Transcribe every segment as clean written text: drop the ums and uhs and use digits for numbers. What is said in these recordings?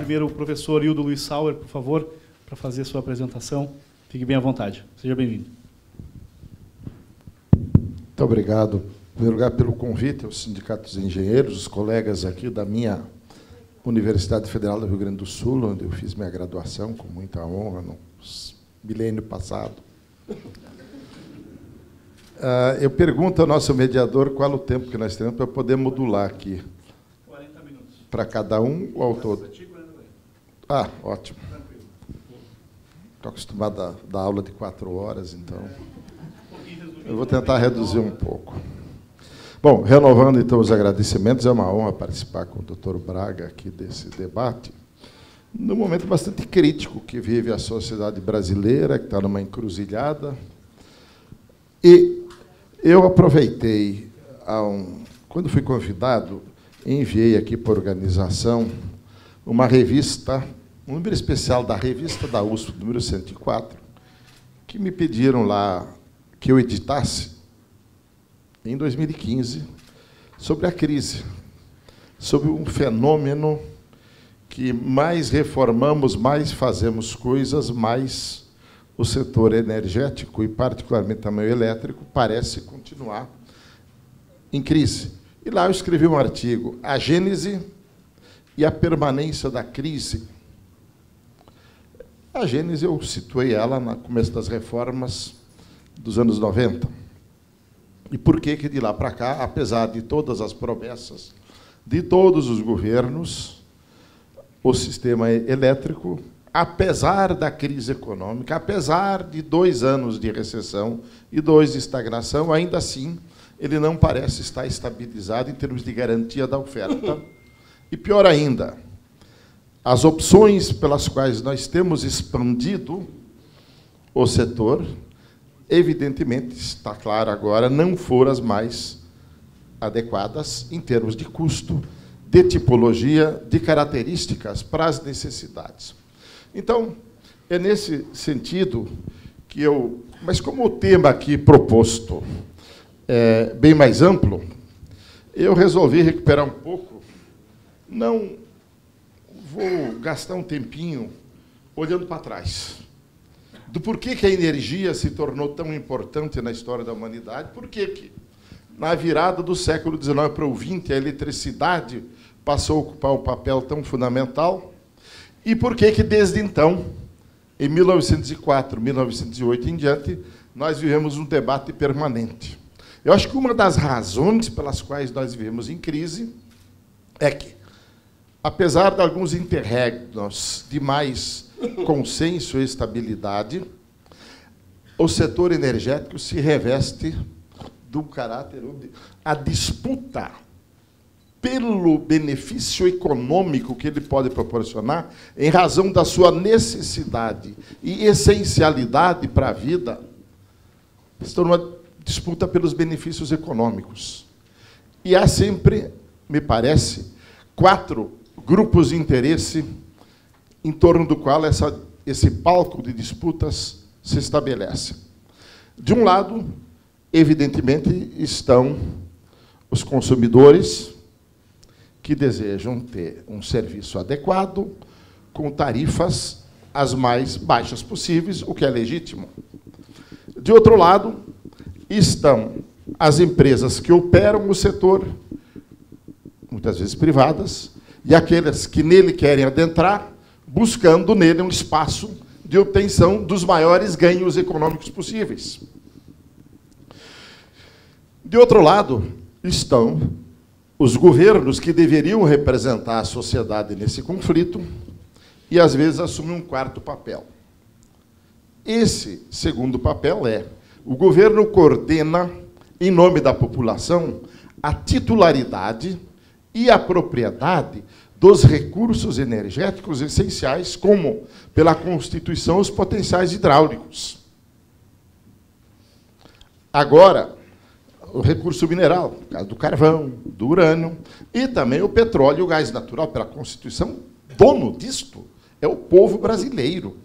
primeiro o professor Hildo Luiz Sauer, por favor, para fazer a sua apresentação. Fique bem à vontade. Seja bem-vindo. Muito obrigado, em primeiro lugar, pelo convite aos sindicatos de engenheiros, os colegas aqui da minha Universidade Federal do Rio Grande do Sul, onde eu fiz minha graduação com muita honra no milênio passado. Eu pergunto ao nosso mediador qual o tempo que nós temos para poder modular aqui. 40 minutos. Para cada um ou ao todo? Ah, ótimo. Estou acostumado a dar aula de 4 horas, então eu vou tentar reduzir um pouco. Bom, renovando então os agradecimentos, é uma honra participar com o Dr. Braga aqui desse debate, num momento bastante crítico que vive a sociedade brasileira, que está numa encruzilhada. E eu aproveitei, quando fui convidado, enviei aqui para a organização uma revista, um número especial da revista da USP, número 104, que me pediram lá que eu editasse, em 2015, sobre a crise, sobre um fenômeno que mais reformamos, mais fazemos coisas, mais o setor energético, e particularmente também o elétrico, parece continuar em crise. E lá eu escrevi um artigo, A Gênese e a Permanência da Crise. A Gênese, eu situei ela no começo das reformas dos anos 90. E por que de lá para cá, apesar de todas as promessas de todos os governos, o sistema elétrico, apesar da crise econômica, apesar de 2 anos de recessão e 2 de estagnação, ainda assim, ele não parece estar estabilizado em termos de garantia da oferta. E, pior ainda, as opções pelas quais nós temos expandido o setor, evidentemente, está claro agora, não foram as mais adequadas em termos de custo, de tipologia, de características para as necessidades. Então, é nesse sentido que eu... Mas como o tema aqui proposto é bem mais amplo, eu resolvi recuperar um pouco. Não vou gastar um tempinho olhando para trás, do porquê que a energia se tornou tão importante na história da humanidade, por que, na virada do século XIX para o XX, a eletricidade passou a ocupar um papel tão fundamental, e por que, desde então, em 1904, 1908 em diante, nós vivemos um debate permanente. Eu acho que uma das razões pelas quais nós vivemos em crise é que, apesar de alguns interregnos de mais consenso e estabilidade, o setor energético se reveste de um caráter... A disputa pelo benefício econômico que ele pode proporcionar, em razão da sua necessidade e essencialidade para a vida, se torna uma disputa pelos benefícios econômicos. E há sempre, me parece, 4 grupos de interesse em torno do qual esse palco de disputas se estabelece. De um lado, evidentemente, estão os consumidores, que desejam ter um serviço adequado, com tarifas as mais baixas possíveis, o que é legítimo. De outro lado, estão as empresas que operam o setor, muitas vezes privadas, e aquelas que nele querem adentrar, buscando nele um espaço de obtenção dos maiores ganhos econômicos possíveis. De outro lado, estão os governos que deveriam representar a sociedade nesse conflito e, às vezes, assumem um 4º papel. Esse segundo papel é: o governo coordena, em nome da população, a titularidade e a propriedade dos recursos energéticos essenciais, como, pela Constituição, os potenciais hidráulicos. Agora, o recurso mineral, no caso do carvão, do urânio, e também o petróleo e o gás natural, pela Constituição, dono disto é o povo brasileiro.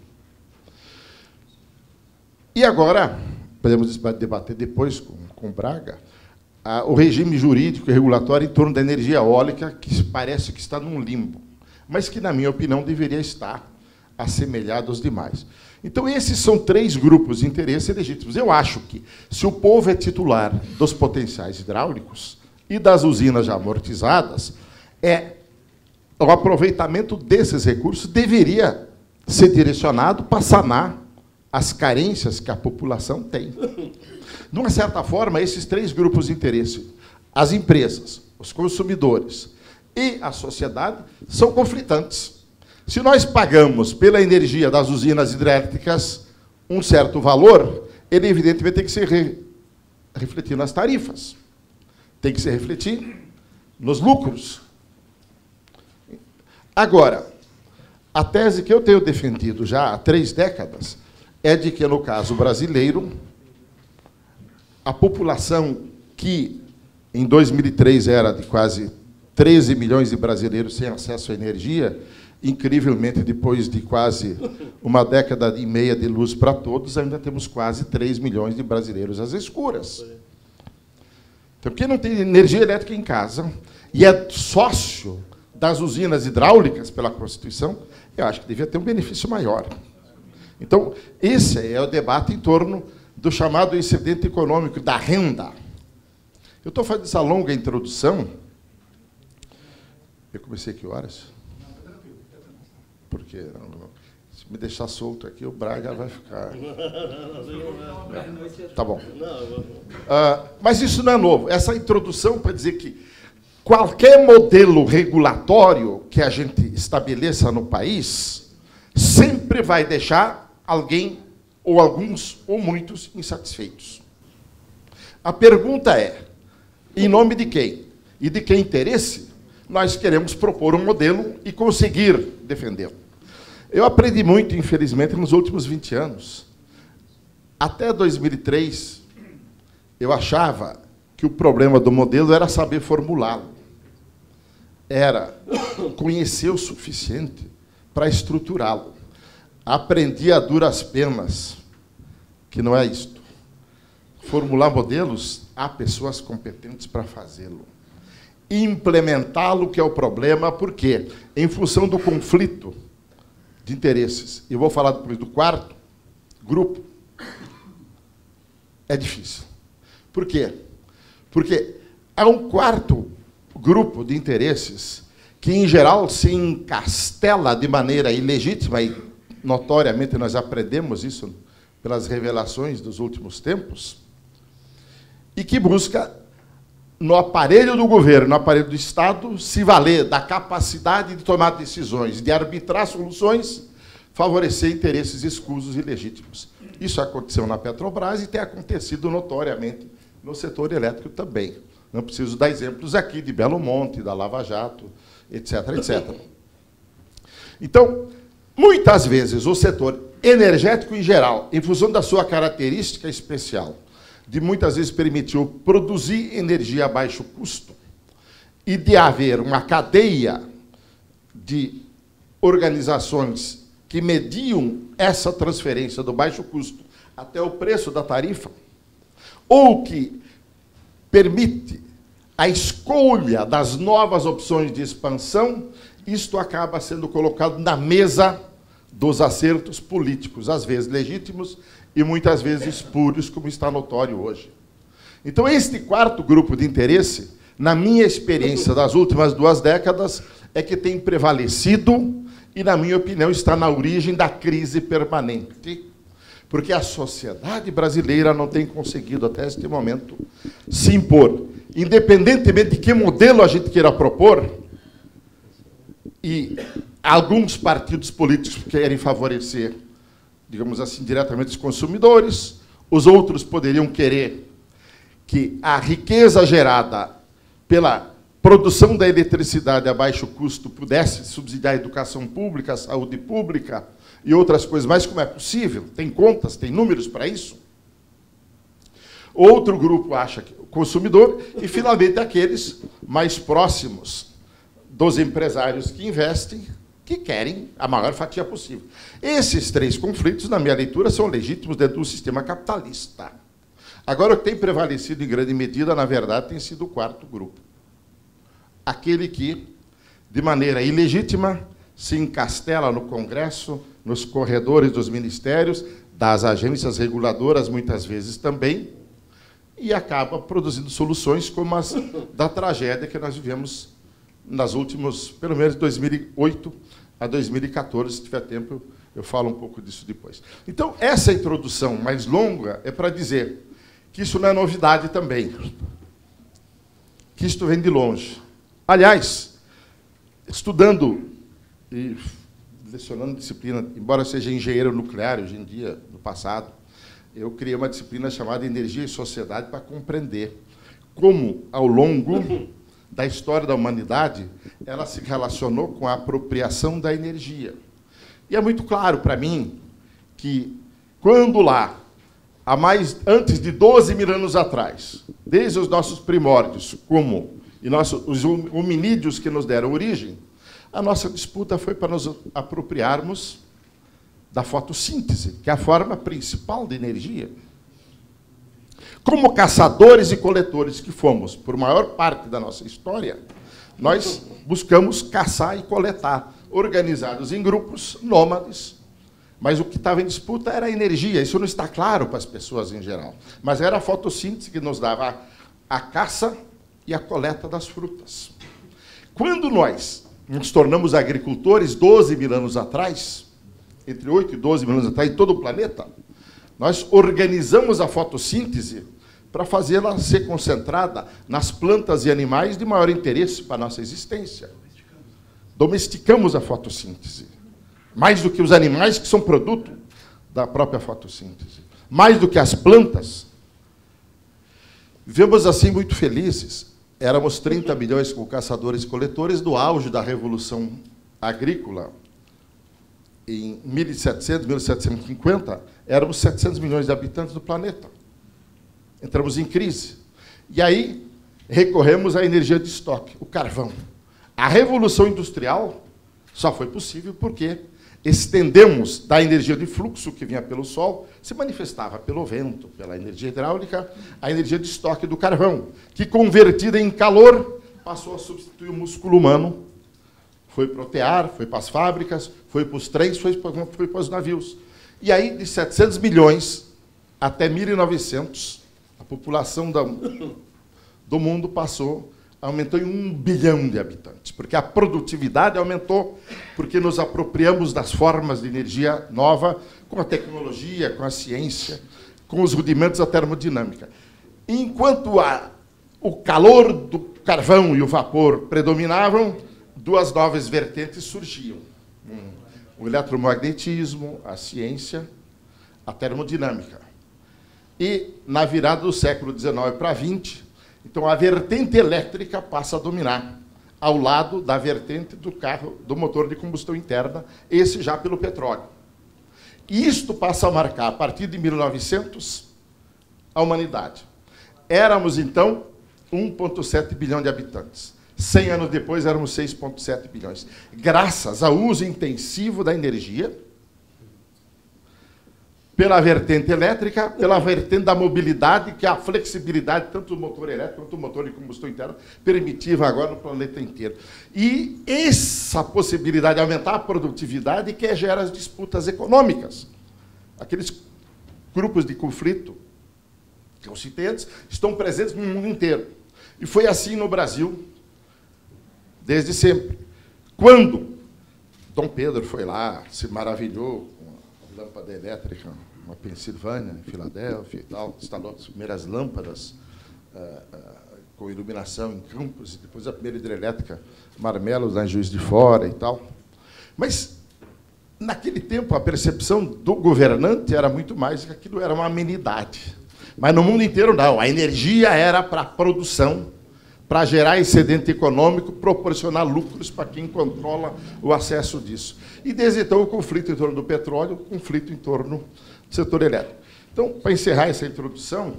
E agora, podemos debater depois com Braga, o regime jurídico e regulatório em torno da energia eólica, que parece que está num limbo. mas que, na minha opinião, deveria estar assemelhado aos demais. Então, esses são 3 grupos de interesse legítimos. Eu acho que, se o povo é titular dos potenciais hidráulicos e das usinas já amortizadas, o aproveitamento desses recursos deveria ser direcionado para sanar as carências que a população tem. De uma certa forma, esses 3 grupos de interesse, as empresas, os consumidores e a sociedade, são conflitantes. Se nós pagamos pela energia das usinas hidrelétricas um certo valor, ele, evidentemente, tem que se refletir nas tarifas, tem que se refletir nos lucros. Agora, a tese que eu tenho defendido já há 3 décadas é de que, no caso brasileiro, a população que, em 2003, era de quase 13 milhões de brasileiros sem acesso à energia, incrivelmente, depois de quase uma década e meia de luz para todos, ainda temos quase 3 milhões de brasileiros às escuras. Então, quem não tem energia elétrica em casa e é sócio das usinas hidráulicas pela Constituição, eu acho que devia ter um benefício maior. Então, esse é o debate em torno do chamado excedente econômico, da renda. Eu estou fazendo essa longa introdução. Eu comecei que horas? Porque se me deixar solto aqui, o Braga vai ficar... Tá bom. Mas isso não é novo. Essa introdução para dizer que qualquer modelo regulatório que a gente estabeleça no país sempre vai deixar alguém, ou alguns, ou muitos, insatisfeitos. A pergunta é, em nome de quem? E de que interesse nós queremos propor um modelo e conseguir defendê-lo? Eu aprendi muito, infelizmente, nos últimos 20 anos. Até 2003, eu achava que o problema do modelo era saber formulá-lo. Era conhecer o suficiente para estruturá-lo. Aprendi a duras penas que não é isto. Formular modelos, há pessoas competentes para fazê-lo. Implementá-lo, que é o problema, por quê? Em função do conflito de interesses. Eu vou falar depois do 4º grupo. É difícil. Por quê? Porque há um 4º grupo de interesses que, em geral, se encastela de maneira ilegítima, e notoriamente nós aprendemos isso pelas revelações dos últimos tempos, e que busca, no aparelho do governo, no aparelho do Estado, se valer da capacidade de tomar decisões, de arbitrar soluções, favorecer interesses escusos e legítimos. Isso aconteceu na Petrobras e tem acontecido notoriamente no setor elétrico também. Não preciso dar exemplos aqui de Belo Monte, da Lava Jato, etc., etc. Então, muitas vezes, o setor energético em geral, em função da sua característica especial, de muitas vezes permitiu produzir energia a baixo custo e de haver uma cadeia de organizações que mediam essa transferência do baixo custo até o preço da tarifa, ou que permite a escolha das novas opções de expansão, isto acaba sendo colocado na mesa dos acertos políticos, às vezes legítimos e muitas vezes espúrios, como está notório hoje. Então, este 4º grupo de interesse, na minha experiência das últimas 2 décadas, é que tem prevalecido e, na minha opinião, está na origem da crise permanente, porque a sociedade brasileira não tem conseguido, até este momento, se impor. Independentemente de que modelo a gente queira propor, e alguns partidos políticos querem favorecer, digamos assim, diretamente os consumidores, os outros poderiam querer que a riqueza gerada pela produção da eletricidade a baixo custo pudesse subsidiar a educação pública, a saúde pública e outras coisas mais, como é possível? Tem contas, tem números para isso? Outro grupo acha que o consumidor e, finalmente, aqueles mais próximos dos empresários que investem, que querem a maior fatia possível. Esses 3 conflitos, na minha leitura, são legítimos dentro do sistema capitalista. Agora, o que tem prevalecido em grande medida, na verdade, tem sido o 4º grupo. Aquele que, de maneira ilegítima, se encastela no Congresso, nos corredores dos ministérios, das agências reguladoras, muitas vezes também, e acaba produzindo soluções como as da tragédia que nós vivemos nas últimos, pelo menos, 2008 a 2014. Se tiver tempo, eu falo um pouco disso depois. Então, essa introdução mais longa é para dizer que isso não é novidade também, que isto vem de longe. Aliás, estudando e lecionando disciplina, embora eu seja engenheiro nuclear hoje em dia, no passado, eu criei uma disciplina chamada Energia e Sociedade para compreender como, ao longo da história da humanidade, ela se relacionou com a apropriação da energia. E é muito claro para mim que, quando lá, antes de 12 mil anos atrás, desde os nossos primórdios, os hominídeos que nos deram origem, a nossa disputa foi para nos apropriarmos da fotossíntese, que é a forma principal de energia. Como caçadores e coletores que fomos, por maior parte da nossa história, nós buscamos caçar e coletar, organizados em grupos nômades, mas o que estava em disputa era a energia. Isso não está claro para as pessoas em geral, mas era a fotossíntese que nos dava a caça e a coleta das frutas. Quando nós nos tornamos agricultores, 12 mil anos atrás, entre 8 e 12 mil anos atrás, em todo o planeta, nós organizamos a fotossíntese para fazê-la ser concentrada nas plantas e animais de maior interesse para a nossa existência. Domesticamos a fotossíntese, mais do que os animais, que são produto da própria fotossíntese, mais do que as plantas. Vivemos assim muito felizes. Éramos 30 milhões como caçadores e coletores no auge da Revolução Agrícola. Em 1700, 1750, éramos 700 milhões de habitantes do planeta. Entramos em crise. E aí recorremos à energia de estoque, o carvão. A Revolução Industrial só foi possível porque estendemos da energia de fluxo que vinha pelo sol, se manifestava pelo vento, pela energia hidráulica, a energia de estoque do carvão, que, convertida em calor, passou a substituir o músculo humano. Foi para o tear, foi para as fábricas, foi para os trens, foi para os navios. E aí, de 700 milhões até 1900, a população do mundo aumentou em 1 bilhão de habitantes, porque a produtividade aumentou, porque nos apropriamos das formas de energia nova, com a tecnologia, com a ciência, com os rudimentos da termodinâmica. Enquanto o calor do carvão e o vapor predominavam, duas novas vertentes surgiam. O eletromagnetismo, a ciência, a termodinâmica. E, na virada do século XIX para XX, então, a vertente elétrica passa a dominar, ao lado da vertente do motor de combustão interna, esse já pelo petróleo. E isto passa a marcar, a partir de 1900, a humanidade. Éramos, então, 1,7 bilhão de habitantes. 100 anos depois, éramos 6,7 bilhões. Graças ao uso intensivo da energia, pela vertente elétrica, pela vertente da mobilidade, que é a flexibilidade, tanto do motor elétrico quanto do motor de combustão interna, permitiva agora no planeta inteiro. E essa possibilidade de aumentar a produtividade que gera as disputas econômicas. Aqueles grupos de conflito que eu citei antes estão presentes no mundo inteiro. E foi assim no Brasil, desde sempre. Quando Dom Pedro foi lá, se maravilhou com a lâmpada elétrica, uma Pensilvânia, em Filadélfia e tal, instalou as primeiras lâmpadas com iluminação em campos, e depois a primeira hidrelétrica Marmelos, lá em Juiz de Fora e tal. Mas, naquele tempo, a percepção do governante era muito mais que aquilo era uma amenidade. Mas no mundo inteiro, não. A energia era para a produção, para gerar excedente econômico, proporcionar lucros para quem controla o acesso disso. E, desde então, o conflito em torno do petróleo, o conflito em torno do setor elétrico. Então, para encerrar essa introdução,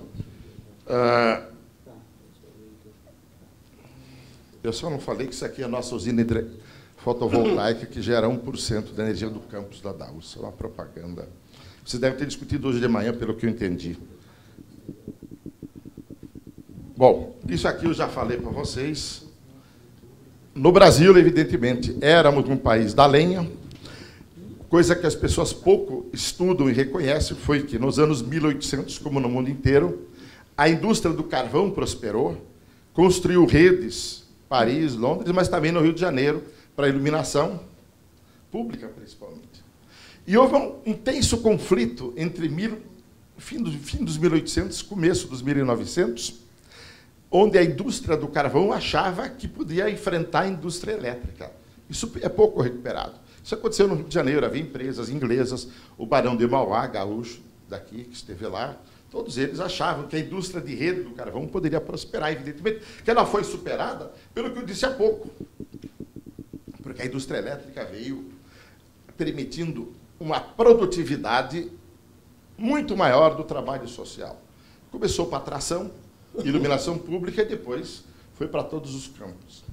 eu só não falei que isso aqui é a nossa usina fotovoltaica, que gera 1% da energia do campus da Dow. Isso é uma propaganda. Vocês devem ter discutido hoje de manhã, pelo que eu entendi. Bom, isso aqui eu já falei para vocês. No Brasil, evidentemente, éramos um país da lenha, coisa que as pessoas pouco estudam e reconhecem, foi que nos anos 1800, como no mundo inteiro, a indústria do carvão prosperou, construiu redes, Paris, Londres, mas também no Rio de Janeiro, para iluminação pública, principalmente. E houve um intenso conflito entre fim dos 1800, começo dos 1900, onde a indústria do carvão achava que podia enfrentar a indústria elétrica. Isso é pouco recuperado. Isso aconteceu no Rio de Janeiro, havia empresas inglesas, o Barão de Mauá, gaúcho, daqui, que esteve lá, todos eles achavam que a indústria de rede do carvão poderia prosperar, evidentemente, que ela foi superada pelo que eu disse há pouco, porque a indústria elétrica veio permitindo uma produtividade muito maior do trabalho social. Começou para atração, iluminação pública, e depois foi para todos os campos.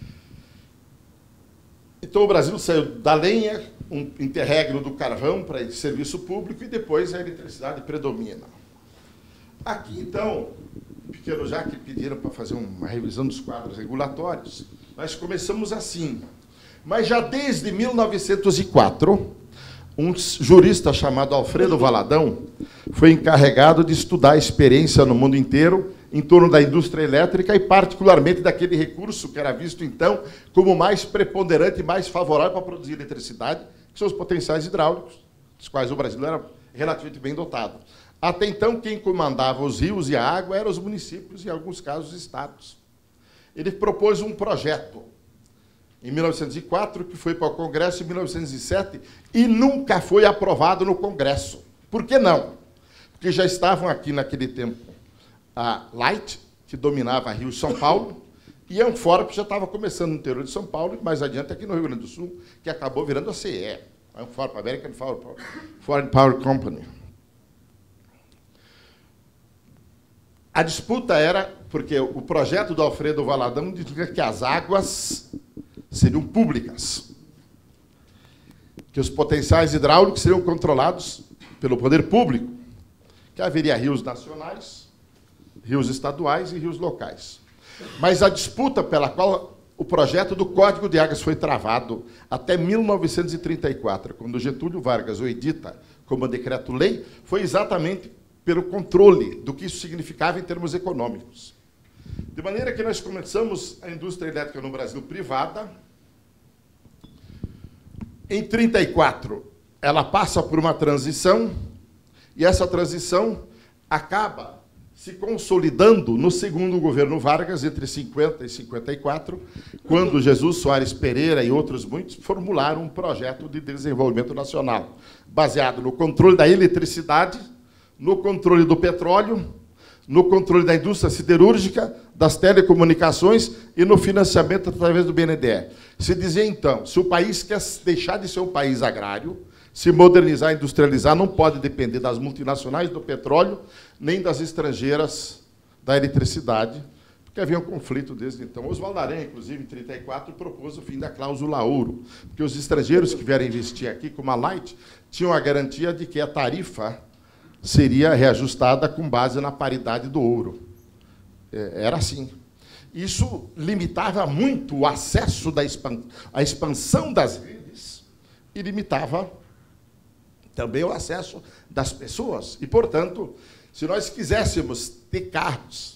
Então, o Brasil saiu da lenha, um interregno do carvão para serviço público, e depois a eletricidade predomina. Aqui, então, pequeno já que pediram para fazer uma revisão dos quadros regulatórios, nós começamos assim. Mas já desde 1904, um jurista chamado Alfredo Valadão foi encarregado de estudar a experiência no mundo inteiro em torno da indústria elétrica e, particularmente, daquele recurso que era visto, então, como mais preponderante e mais favorável para produzir eletricidade, que são os potenciais hidráulicos, dos quais o Brasil era relativamente bem dotado. Até então, quem comandava os rios e a água eram os municípios e, em alguns casos, estados. Ele propôs um projeto em 1904, que foi para o Congresso em 1907, e nunca foi aprovado no Congresso. Por que não? Porque já estavam aqui, naquele tempo, a Light, que dominava Rio e São Paulo, e a Amphorp já estava começando no interior de São Paulo, e mais adiante aqui no Rio Grande do Sul, que acabou virando a CE, a Amphorp, American Foreign Power Company. A disputa era, porque o projeto do Alfredo Valadão dizia que as águas seriam públicas, que os potenciais hidráulicos seriam controlados pelo poder público, que haveria rios nacionais, rios estaduais e rios locais. Mas a disputa pela qual o projeto do Código de Águas foi travado até 1934, quando Getúlio Vargas o edita como decreto-lei, foi exatamente pelo controle do que isso significava em termos econômicos. De maneira que nós começamos a indústria elétrica no Brasil privada. Em 1934, ela passa por uma transição, e essa transição acaba se consolidando no segundo governo Vargas, entre 50 e 54, quando Jesus Soares Pereira e outros muitos formularam um projeto de desenvolvimento nacional, baseado no controle da eletricidade, no controle do petróleo, no controle da indústria siderúrgica, das telecomunicações e no financiamento através do BNDE. Se dizia, então, se o país quer deixar de ser um país agrário, se modernizar, industrializar, não pode depender das multinacionais do petróleo, nem das estrangeiras da eletricidade, porque havia um conflito desde então. Oswaldo Aranha, inclusive, em 1934, propôs o fim da cláusula ouro, porque os estrangeiros que vierem investir aqui, como a Light, tinham a garantia de que a tarifa seria reajustada com base na paridade do ouro. Era assim. Isso limitava muito o acesso à expansão das redes e limitava também o acesso das pessoas. E, portanto, se nós quiséssemos ter carros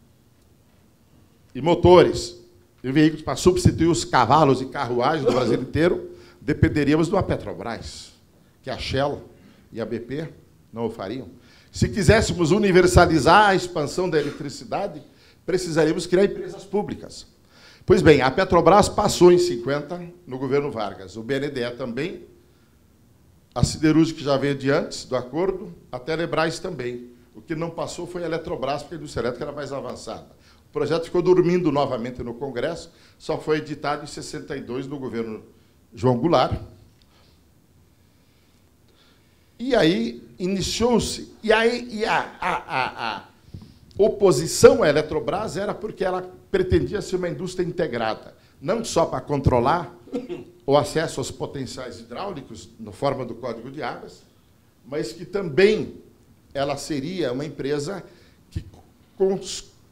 e motores e veículos para substituir os cavalos e carruagens do Brasil inteiro, dependeríamos de uma Petrobras, que a Shell e a BP não o fariam. Se quiséssemos universalizar a expansão da eletricidade, precisaríamos criar empresas públicas. Pois bem, a Petrobras passou em 50 no governo Vargas, o BNDE também, a siderúrgica que já veio de antes do acordo, a Telebrás também. O que não passou foi a Eletrobras, porque a indústria elétrica era mais avançada. O projeto ficou dormindo novamente no Congresso, só foi editado em 62 no governo João Goulart. E aí iniciou-se, e a oposição à Eletrobras era porque ela pretendia ser uma indústria integrada, não só para controlar o acesso aos potenciais hidráulicos, na forma do Código de Águas, mas que também ela seria uma empresa que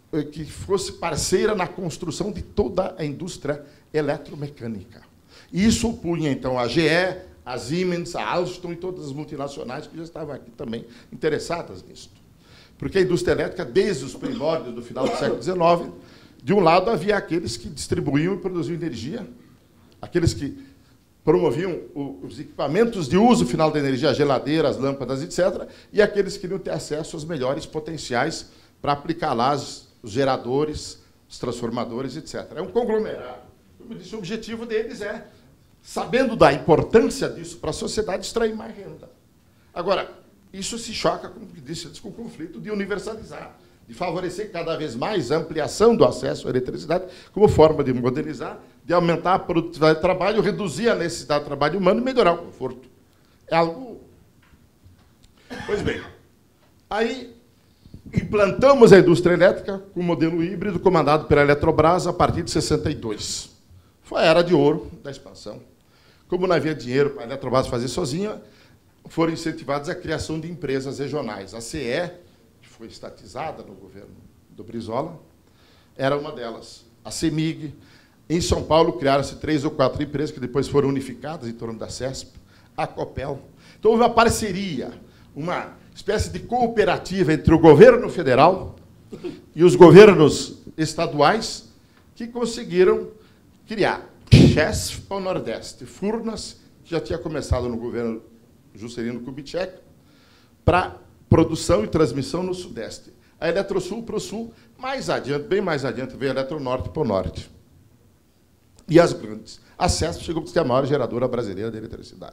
que fosse parceira na construção de toda a indústria eletromecânica. E isso punha, então, a GE, a Siemens, a Alstom e todas as multinacionais que já estavam aqui também interessadas nisso. Porque a indústria elétrica, desde os primórdios do final do século XIX, de um lado havia aqueles que distribuíam e produziam energia, aqueles que promoviam os equipamentos de uso final da energia, geladeiras, lâmpadas, etc., e aqueles que queriam ter acesso aos melhores potenciais para aplicar lá os geradores, os transformadores, etc. É um conglomerado. Como eu disse, o objetivo deles é, sabendo da importância disso para a sociedade, extrair mais renda. Agora, isso se choca, como disse antes, com o conflito de universalizar, de favorecer cada vez mais a ampliação do acesso à eletricidade como forma de modernizar, de aumentar a produtividade de trabalho, reduzir a necessidade de trabalho humano e melhorar o conforto. É algo... Pois bem, aí implantamos a indústria elétrica com o modelo híbrido comandado pela Eletrobras a partir de 62. Foi a era de ouro da expansão. Como não havia dinheiro para a Eletrobras fazer sozinha, foram incentivadas a criação de empresas regionais. A CE, que foi estatizada no governo do Brizola, era uma delas. A CEMIG. Em São Paulo, criaram-se 3 ou 4 empresas que depois foram unificadas em torno da CESP, a Copel. Então, houve uma parceria, uma espécie de cooperativa entre o governo federal e os governos estaduais que conseguiram criar CHESF para o Nordeste, Furnas, que já tinha começado no governo Juscelino Kubitschek, para produção e transmissão no Sudeste. A Eletrosul para o Sul, mais adiante, bem mais adiante, veio a Eletronorte para o Norte. E as grandes. A CESP chegou a ser a maior geradora brasileira de eletricidade.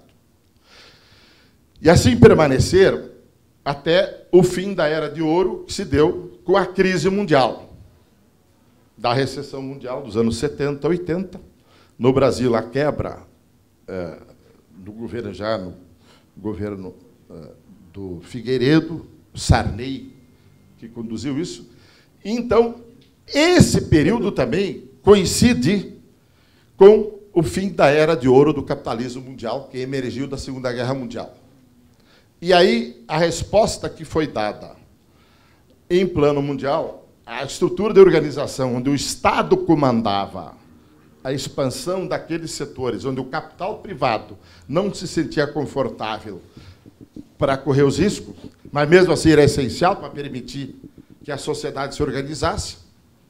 E assim permaneceram até o fim da Era de Ouro, que se deu com a crise mundial, da recessão mundial dos anos 70, 80. No Brasil, a quebra do governo governo do Figueiredo, Sarney, que conduziu isso. Então, esse período também coincide com o fim da Era de Ouro do capitalismo mundial, que emergiu da Segunda Guerra Mundial. E aí, a resposta que foi dada em plano mundial, a estrutura de organização onde o Estado comandava a expansão daqueles setores, onde o capital privado não se sentia confortável para correr os riscos, mas mesmo assim era essencial para permitir que a sociedade se organizasse,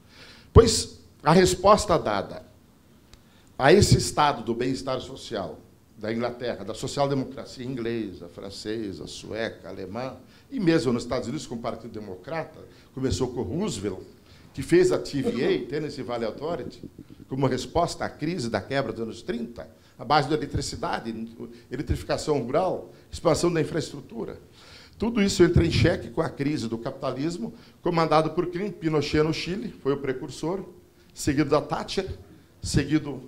pois a resposta dada a esse estado do bem-estar social da Inglaterra, da social-democracia inglesa, francesa, sueca, alemã, e mesmo nos Estados Unidos com o Partido Democrata, começou com Roosevelt, que fez a TVA, Tennessee Valley Authority, como resposta à crise da quebra dos anos 30, a base da eletricidade, eletrificação rural, expansão da infraestrutura. Tudo isso entra em xeque com a crise do capitalismo, comandado por quem? Pinochet no Chile, foi o precursor, seguido da Thatcher, seguido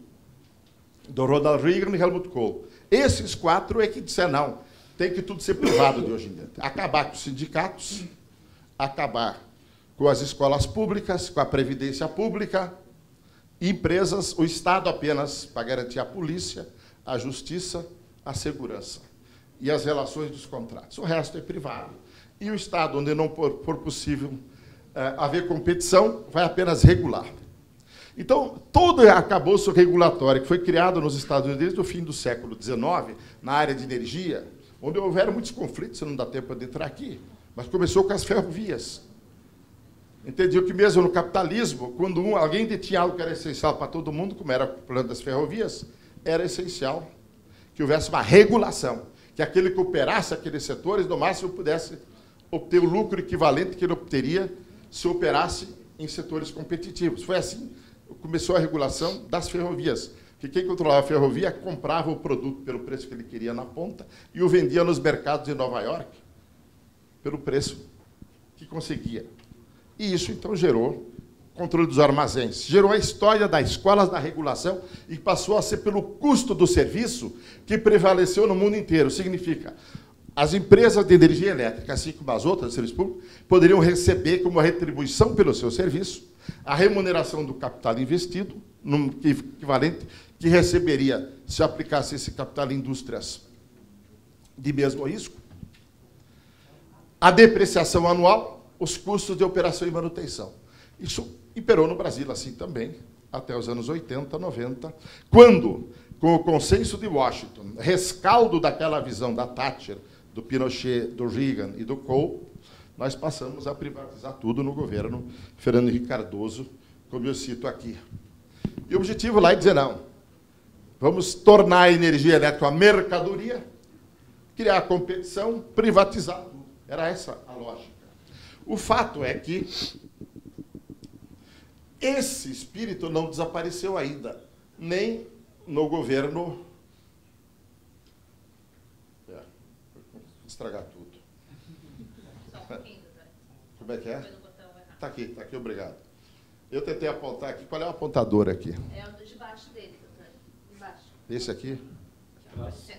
do Ronald Reagan e Helmut Kohl. Esses 4 é que disseram, não, tem que tudo ser privado de hoje em dia. Acabar com os sindicatos, acabar com as escolas públicas, com a previdência pública, empresas, o Estado apenas para garantir a polícia, a justiça, a segurança e as relações dos contratos. O resto é privado. E o Estado, onde não for possível haver competição, vai apenas regular. Então, todo o arcabouço regulatório que foi criado nos Estados Unidos desde o fim do século XIX, na área de energia, onde houveram muitos conflitos, não dá tempo de entrar aqui, mas começou com as ferrovias. Entendiam que mesmo no capitalismo, quando alguém detinha algo que era essencial para todo mundo, como era o plano das ferrovias, era essencial que houvesse uma regulação, que aquele que operasse aqueles setores, no máximo, pudesse obter o lucro equivalente que ele obteria se operasse em setores competitivos. Foi assim que começou a regulação das ferrovias, que quem controlava a ferrovia comprava o produto pelo preço que ele queria na ponta e o vendia nos mercados de Nova York pelo preço que conseguia. E isso, então, gerou controle dos armazéns, gerou a história das escolas da regulação e passou a ser pelo custo do serviço que prevaleceu no mundo inteiro. Significa, as empresas de energia elétrica, assim como as outras de serviço público, poderiam receber como retribuição pelo seu serviço a remuneração do capital investido, num equivalente que receberia, se aplicasse esse capital em indústrias de mesmo risco, a depreciação anual, os custos de operação e manutenção. Isso imperou no Brasil assim também, até os anos 80, 90, quando, com o consenso de Washington, rescaldo daquela visão da Thatcher, do Pinochet, do Reagan e do Kohl, nós passamos a privatizar tudo no governo Fernando Henrique Cardoso, como eu cito aqui. E o objetivo lá é dizer, não, vamos tornar a energia elétrica uma mercadoria, criar competição, privatizar tudo. Era essa a lógica. O fato é que esse espírito não desapareceu ainda, nem no governo... estragar tudo. Só um pouquinho, doutor. Como é que é? Foi no botão errado. Está aqui, obrigado. Eu tentei apontar aqui. Qual é o apontador aqui? É o de baixo dele, doutor. Embaixo. Esse aqui? Aqui, ó, com licença.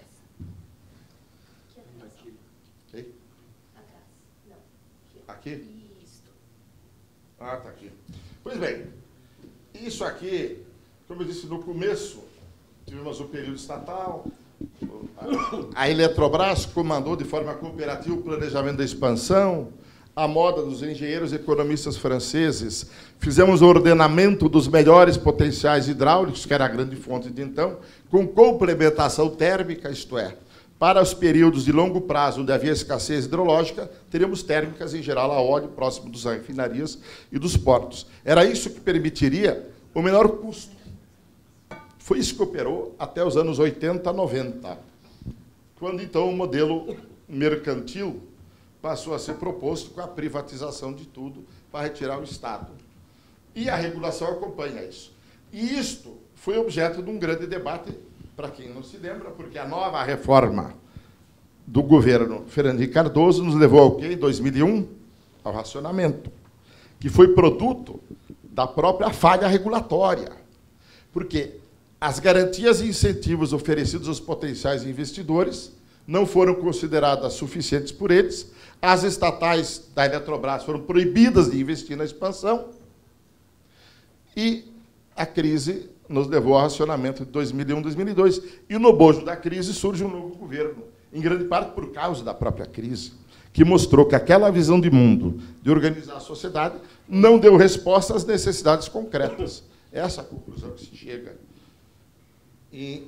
Aqui atrás. Aqui? Atrás. Não. Aqui. Aqui? Isso. Ah, está aqui. Pois bem, isso aqui, como eu disse no começo, tivemos o período estatal, a Eletrobras comandou de forma cooperativa o planejamento da expansão, a moda dos engenheiros e economistas franceses, fizemos o ordenamento dos melhores potenciais hidráulicos, que era a grande fonte de então, com complementação térmica, isto é, para os períodos de longo prazo, onde havia escassez hidrológica, teríamos térmicas, em geral, a óleo, próximo das refinarias e dos portos. Era isso que permitiria o menor custo. Foi isso que operou até os anos 80, 90, quando, então, o modelo mercantil passou a ser proposto com a privatização de tudo para retirar o Estado. E a regulação acompanha isso. E isto foi objeto de um grande debate, para quem não se lembra, porque a nova reforma do governo Fernando Henrique Cardoso nos levou ao quê? Em 2001, ao racionamento, que foi produto da própria falha regulatória. Porque as garantias e incentivos oferecidos aos potenciais investidores não foram consideradas suficientes por eles, as estatais da Eletrobras foram proibidas de investir na expansão e a crise nos levou ao racionamento de 2001, 2002. E no bojo da crise surge um novo governo, em grande parte por causa da própria crise, que mostrou que aquela visão de mundo, de organizar a sociedade, não deu resposta às necessidades concretas. Essa é a conclusão que se chega. E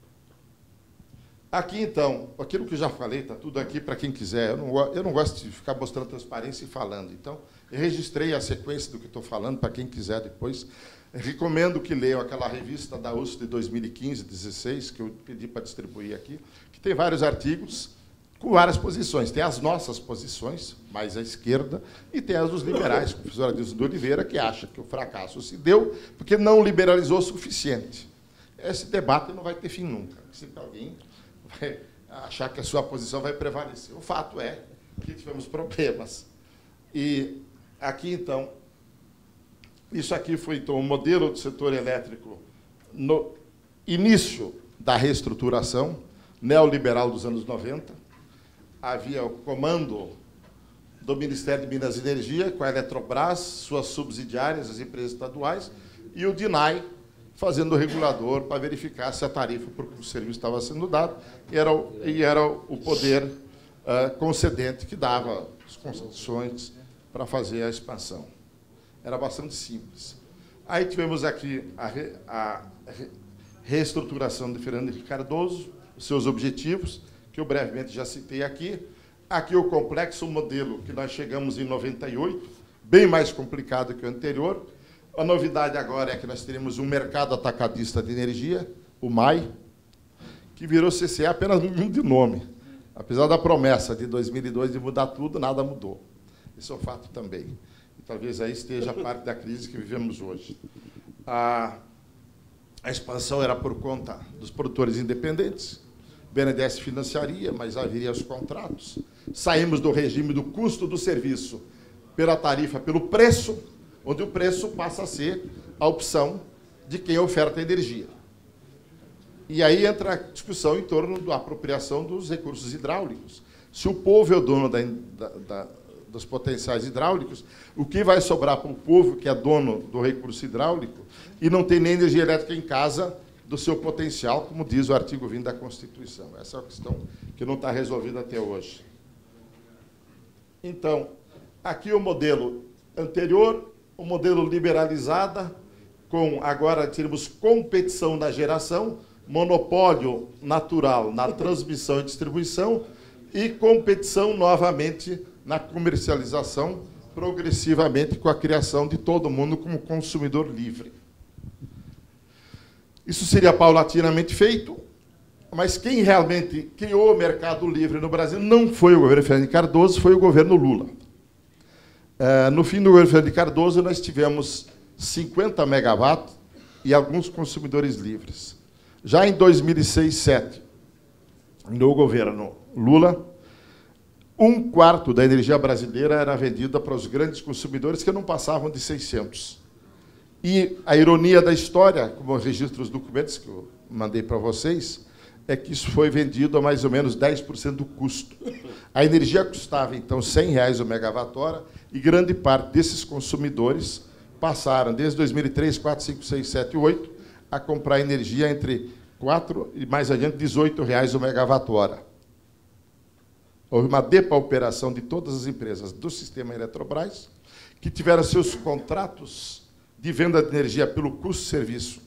aqui, então, aquilo que eu já falei, está tudo aqui para quem quiser. Eu não gosto de ficar mostrando transparência e falando. Então, eu registrei a sequência do que estou falando para quem quiser depois. Eu recomendo que leiam aquela revista da USP de 2015, 16, que eu pedi para distribuir aqui, que tem vários artigos com várias posições. Tem as nossas posições, mais à esquerda, e tem as dos liberais, o professor Adilson de Oliveira, que acha que o fracasso se deu porque não liberalizou o suficiente. Esse debate não vai ter fim nunca. Sempre alguém vai achar que a sua posição vai prevalecer. O fato é que tivemos problemas. E aqui, então, isso aqui foi, então, o modelo do setor elétrico no início da reestruturação neoliberal dos anos 90. Havia o comando do Ministério de Minas e Energia, com a Eletrobras, suas subsidiárias, as empresas estaduais, e o DINAI, fazendo o regulador para verificar se a tarifa por que o serviço estava sendo dado, e era o poder concedente que dava as concessões para fazer a expansão. Era bastante simples. Aí tivemos aqui a reestruturação de Fernando Henrique Cardoso, os seus objetivos, que eu brevemente já citei aqui. Aqui o complexo modelo que nós chegamos em 98, bem mais complicado que o anterior. A novidade agora é que nós teremos um mercado atacadista de energia, o MAI, que virou CCE apenas de nome. Apesar da promessa de 2002 de mudar tudo, nada mudou. Esse é um fato também. E talvez aí esteja a parte da crise que vivemos hoje. A expansão era por conta dos produtores independentes. O BNDES financiaria, mas haveria os contratos. Saímos do regime do custo do serviço pela tarifa, pelo preço, onde o preço passa a ser a opção de quem oferta energia. E aí entra a discussão em torno da apropriação dos recursos hidráulicos. Se o povo é o dono dos potenciais hidráulicos, o que vai sobrar para o povo, que é dono do recurso hidráulico, e não tem nem energia elétrica em casa do seu potencial, como diz o artigo 20 da Constituição. Essa é uma questão que não está resolvida até hoje. Então, aqui o modelo anterior, o modelo liberalizada, com agora teremos competição na geração, monopólio natural na transmissão e distribuição e competição novamente na comercialização, progressivamente com a criação de todo mundo como consumidor livre. Isso seria paulatinamente feito, mas quem realmente criou o mercado livre no Brasil não foi o governo Fernando Cardoso, foi o governo Lula. No fim do governo Fernando Cardoso, nós tivemos 50 megawatts e alguns consumidores livres. Já em 2006-2007, no governo Lula, 1/4 da energia brasileira era vendida para os grandes consumidores que não passavam de 600. E a ironia da história, como eu registro os documentos que eu mandei para vocês, é que isso foi vendido a mais ou menos 10% do custo. A energia custava, então, R$100 o megawatt-hora, e grande parte desses consumidores passaram, desde 2003, 4, 5, 6, 7 e 8, a comprar energia entre 4 e, mais adiante, R$18 o megawatt-hora. Houve uma depauperação de todas as empresas do sistema Eletrobras, que tiveram seus contratos de venda de energia pelo custo-serviço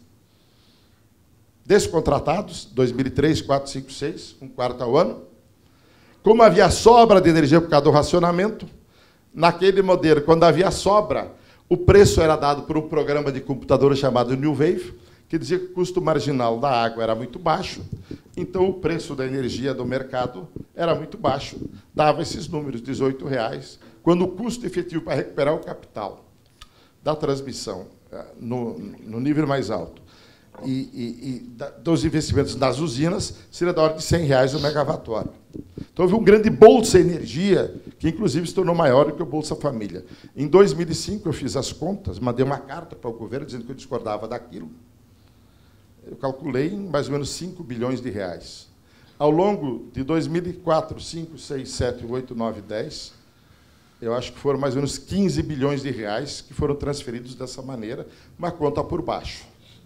descontratados, 2003, 4, 5, 6, 1/4 ao ano. Como havia sobra de energia por causa do racionamento, naquele modelo, quando havia sobra, o preço era dado por um programa de computador chamado New Wave, que dizia que o custo marginal da água era muito baixo, então o preço da energia do mercado era muito baixo, dava esses números, R$18, quando o custo efetivo para recuperar o capital da transmissão no nível mais alto dos investimentos nas usinas seria da ordem de R$100 o megawatt-hora. Então, houve um grande Bolsa Energia, que, inclusive, se tornou maior do que o Bolsa Família. Em 2005, eu fiz as contas, mandei uma carta para o governo dizendo que eu discordava daquilo. Eu calculei em mais ou menos R$5 bilhões. Ao longo de 2004, 5, 6, 7, 8, 9, 10, eu acho que foram mais ou menos R$15 bilhões que foram transferidos dessa maneira, uma conta por baixo.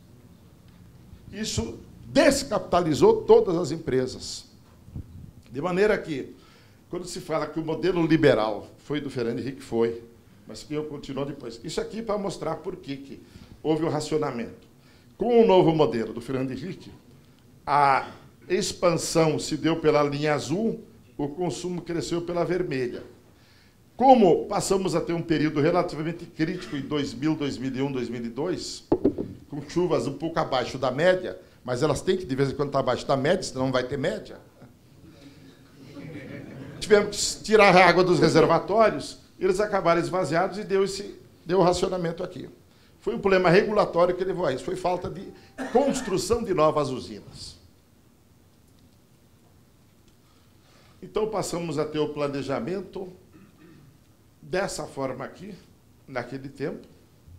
Isso descapitalizou todas as empresas. De maneira que, quando se fala que o modelo liberal foi do Fernando Henrique, foi, mas que eu continuo depois. Isso aqui para mostrar por que houve um racionamento. Com o novo modelo do Fernando Henrique, a expansão se deu pela linha azul, o consumo cresceu pela vermelha. Como passamos a ter um período relativamente crítico em 2000, 2001, 2002, com chuvas um pouco abaixo da média, mas elas têm que, de vez em quando, estar abaixo da média, senão não vai ter média. Tivemos que tirar a água dos reservatórios, eles acabaram esvaziados e deu o racionamento aqui. Foi um problema regulatório que levou a isso, foi falta de construção de novas usinas. Então, passamos a ter o planejamento dessa forma aqui, naquele tempo.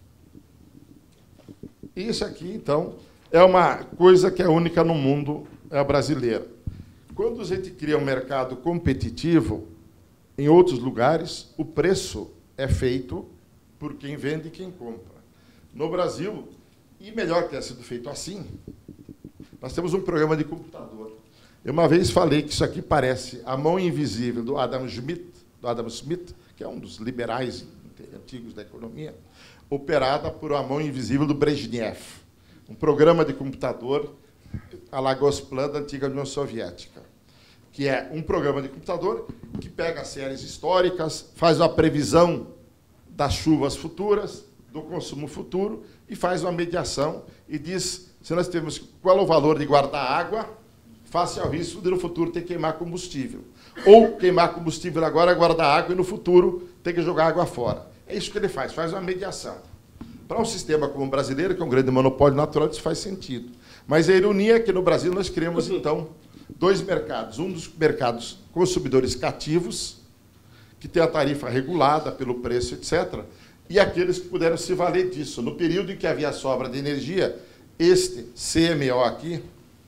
Isso aqui, então, é uma coisa que é única no mundo brasileiro. Quando a gente cria um mercado competitivo, em outros lugares, o preço é feito por quem vende e quem compra. No Brasil, e melhor que tenha sido feito assim, nós temos um programa de computador. Eu uma vez falei que isso aqui parece a mão invisível do Adam Smith, que é um dos liberais antigos da economia, operada por uma mão invisível do Brezhnev, um programa de computador à la Gosplan da antiga União Soviética, que é um programa de computador que pega séries históricas, faz uma previsão das chuvas futuras, do consumo futuro, e faz uma mediação e diz se nós temos qual é o valor de guardar água face ao risco de no futuro ter que queimar combustível. Ou queimar combustível agora, guardar água, e no futuro ter que jogar água fora. É isso que ele faz uma mediação. Para um sistema como o brasileiro, que é um grande monopólio natural, isso faz sentido. Mas a ironia é que no Brasil nós criamos, então, dois mercados. Um dos mercados consumidores cativos, que tem a tarifa regulada pelo preço, etc., e aqueles que puderam se valer disso. No período em que havia sobra de energia, este CMO aqui,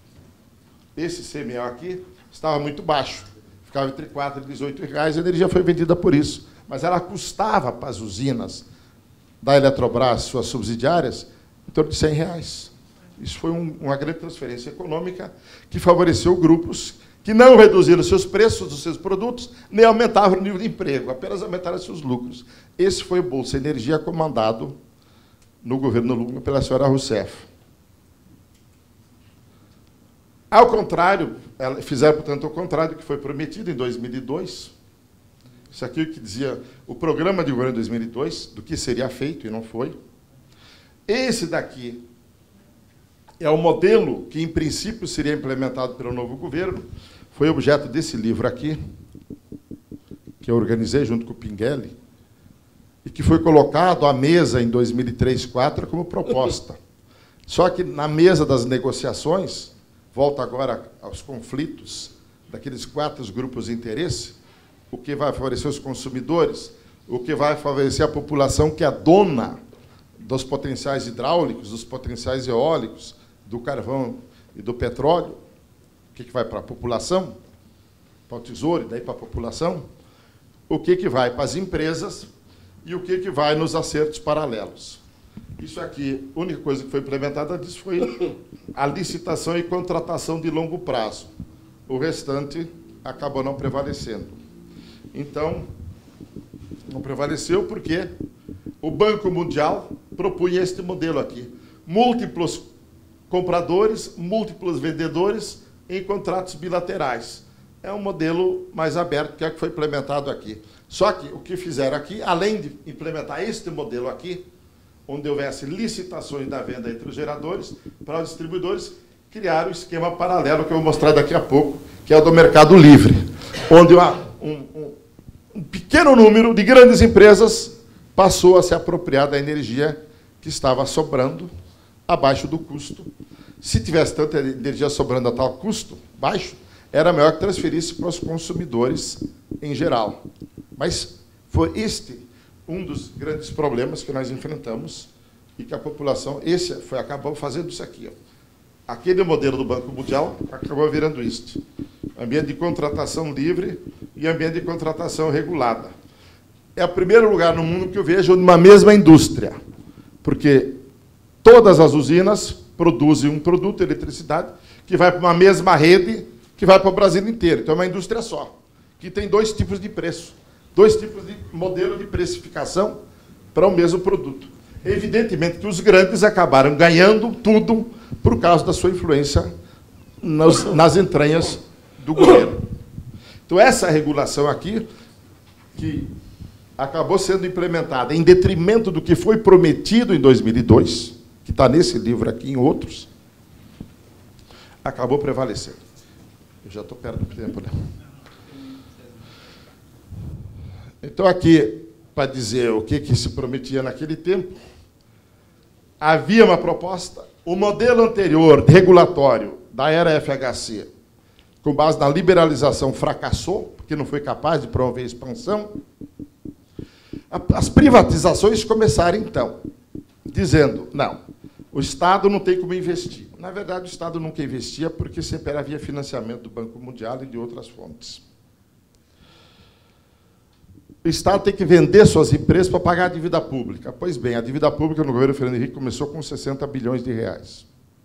estava muito baixo. Ficava entre R$4 e R$18, a energia foi vendida por isso. Mas ela custava para as usinas da Eletrobras, suas subsidiárias, em torno de R$100. Isso foi uma grande transferência econômica que favoreceu grupos que não reduziram seus preços dos seus produtos, nem aumentavam o nível de emprego, apenas aumentaram seus lucros. Esse foi o Bolsa Energia comandado no governo Lula pela senhora Rousseff. Ao contrário, fizeram, portanto, ao contrário do que foi prometido em 2002. Isso aqui é o que dizia o programa de governo de 2002, do que seria feito e não foi. Esse daqui é o modelo que, em princípio, seria implementado pelo novo governo. Foi objeto desse livro aqui, que eu organizei junto com o Pinguelli, e que foi colocado à mesa em 2003-2004 como proposta. Só que, na mesa das negociações, volta agora aos conflitos daqueles 4 grupos de interesse, o que vai favorecer os consumidores, o que vai favorecer a população que é dona dos potenciais hidráulicos, dos potenciais eólicos, do carvão e do petróleo, o que vai para a população, para o tesouro e daí para a população, o que vai para as empresas e o que vai nos acertos paralelos. Isso aqui, a única coisa que foi implementada disso foi a licitação e contratação de longo prazo. O restante acabou não prevalecendo. Então, não prevaleceu porque o Banco Mundial propunha este modelo aqui. Múltiplos compradores, múltiplos vendedores em contratos bilaterais. É um modelo mais aberto, que é o que foi implementado aqui. Só que o que fizeram aqui, além de implementar este modelo aqui, onde houvesse licitações da venda entre os geradores, para os distribuidores, criaram um esquema paralelo, que eu vou mostrar daqui a pouco, que é o do Mercado Livre, onde um pequeno número de grandes empresas passou a se apropriar da energia que estava sobrando abaixo do custo. Se tivesse tanta energia sobrando a tal custo baixo, era melhor que transferisse para os consumidores em geral. Mas foi este um dos grandes problemas que nós enfrentamos e que a população, acabou fazendo isso aqui. Ó. Aquele modelo do Banco Mundial acabou virando isto. Ambiente de contratação livre e ambiente de contratação regulada. É o primeiro lugar no mundo que eu vejo numa mesma indústria, porque todas as usinas produzem um produto, eletricidade, que vai para uma mesma rede, que vai para o Brasil inteiro. Então é uma indústria só, que tem 2 tipos de preço, 2 tipos de modelo de precificação para o mesmo produto. Evidentemente que os grandes acabaram ganhando tudo por causa da sua influência nas entranhas do governo. Então, essa regulação aqui, que acabou sendo implementada em detrimento do que foi prometido em 2002, que está nesse livro aqui e em outros, acabou prevalecendo. Eu já estou perto do tempo, né? Então, aqui, para dizer o que se prometia naquele tempo, havia uma proposta. O modelo anterior, regulatório, da era FHC, com base na liberalização, fracassou, porque não foi capaz de promover a expansão. As privatizações começaram, então, dizendo, não, o Estado não tem como investir. Na verdade, o Estado nunca investia, porque sempre havia financiamento do Banco Mundial e de outras fontes. O Estado tem que vender suas empresas para pagar a dívida pública. Pois bem, a dívida pública no governo Fernando Henrique começou com 60 bilhões de reais.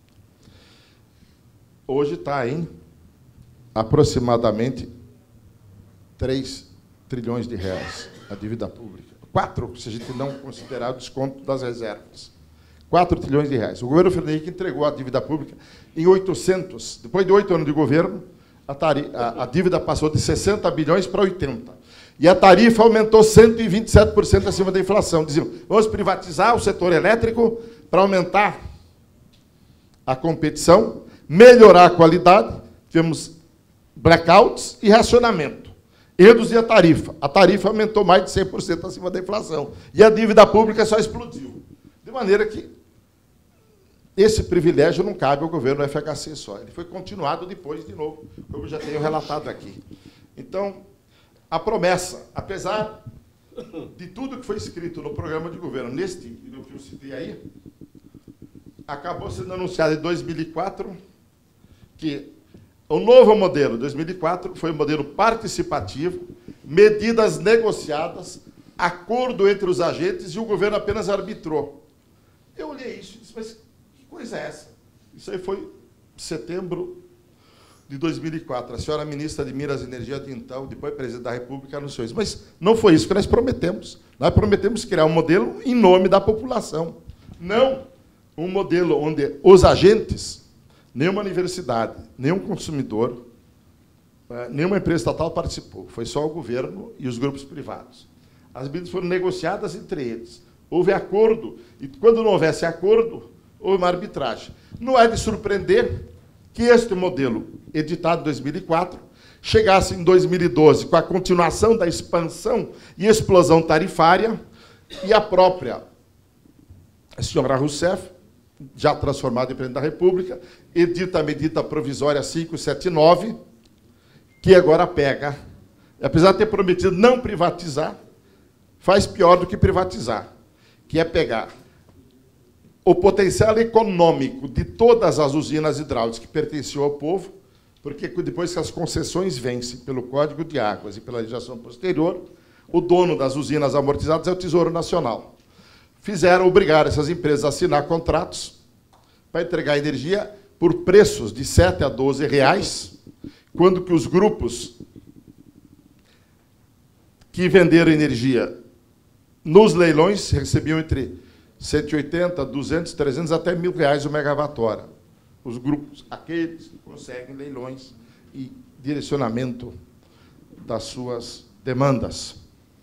Hoje está em aproximadamente 3 trilhões de reais a dívida pública. 4, se a gente não considerar o desconto das reservas. 4 trilhões de reais. O governo Fernando Henrique entregou a dívida pública em 800. Depois de 8 anos de governo, a dívida passou de 60 bilhões para 80. E a tarifa aumentou 127% acima da inflação. Diziam, vamos privatizar o setor elétrico para aumentar a competição, melhorar a qualidade, tivemos blackouts e racionamento. E reduzir a tarifa. A tarifa aumentou mais de 100% acima da inflação. E a dívida pública só explodiu. De maneira que esse privilégio não cabe ao governo do FHC só. Ele foi continuado depois, de novo, como eu já tenho relatado aqui. Então, a promessa, apesar de tudo que foi escrito no programa de governo, neste, no que eu citei aí, acabou sendo anunciado em 2004 que o novo modelo, 2004, foi um modelo participativo, medidas negociadas, acordo entre os agentes e o governo apenas arbitrou. Eu olhei isso e disse, mas que coisa é essa? Isso aí foi setembro de 2004. A senhora ministra de Minas e Energia de então, depois presidente da República, anunciou isso. Mas não foi isso que nós prometemos. Nós prometemos criar um modelo em nome da população. Não um modelo onde os agentes, nenhuma universidade, nenhum consumidor, nenhuma empresa estatal participou. Foi só o governo e os grupos privados. As medidas foram negociadas entre eles. Houve acordo. E, quando não houvesse acordo, houve uma arbitragem. Não é de surpreender que este modelo, editado em 2004, chegasse em 2012 com a continuação da expansão e explosão tarifária, e a própria senhora Rousseff, já transformada em presidente da República, edita a medida provisória 579, que agora pega, apesar de ter prometido não privatizar, faz pior do que privatizar, que é pegar o potencial econômico de todas as usinas hidráulicas que pertenciam ao povo, porque depois que as concessões vencem pelo Código de Águas e pela legislação posterior, o dono das usinas amortizadas é o Tesouro Nacional. Obrigaram essas empresas a assinar contratos para entregar energia por preços de 7 a 12 reais, quando que os grupos que venderam energia nos leilões recebiam entre 180, 200, 300 até R$1.000 o megawatt-hora. Os grupos, aqueles que conseguem leilões e direcionamento das suas demandas.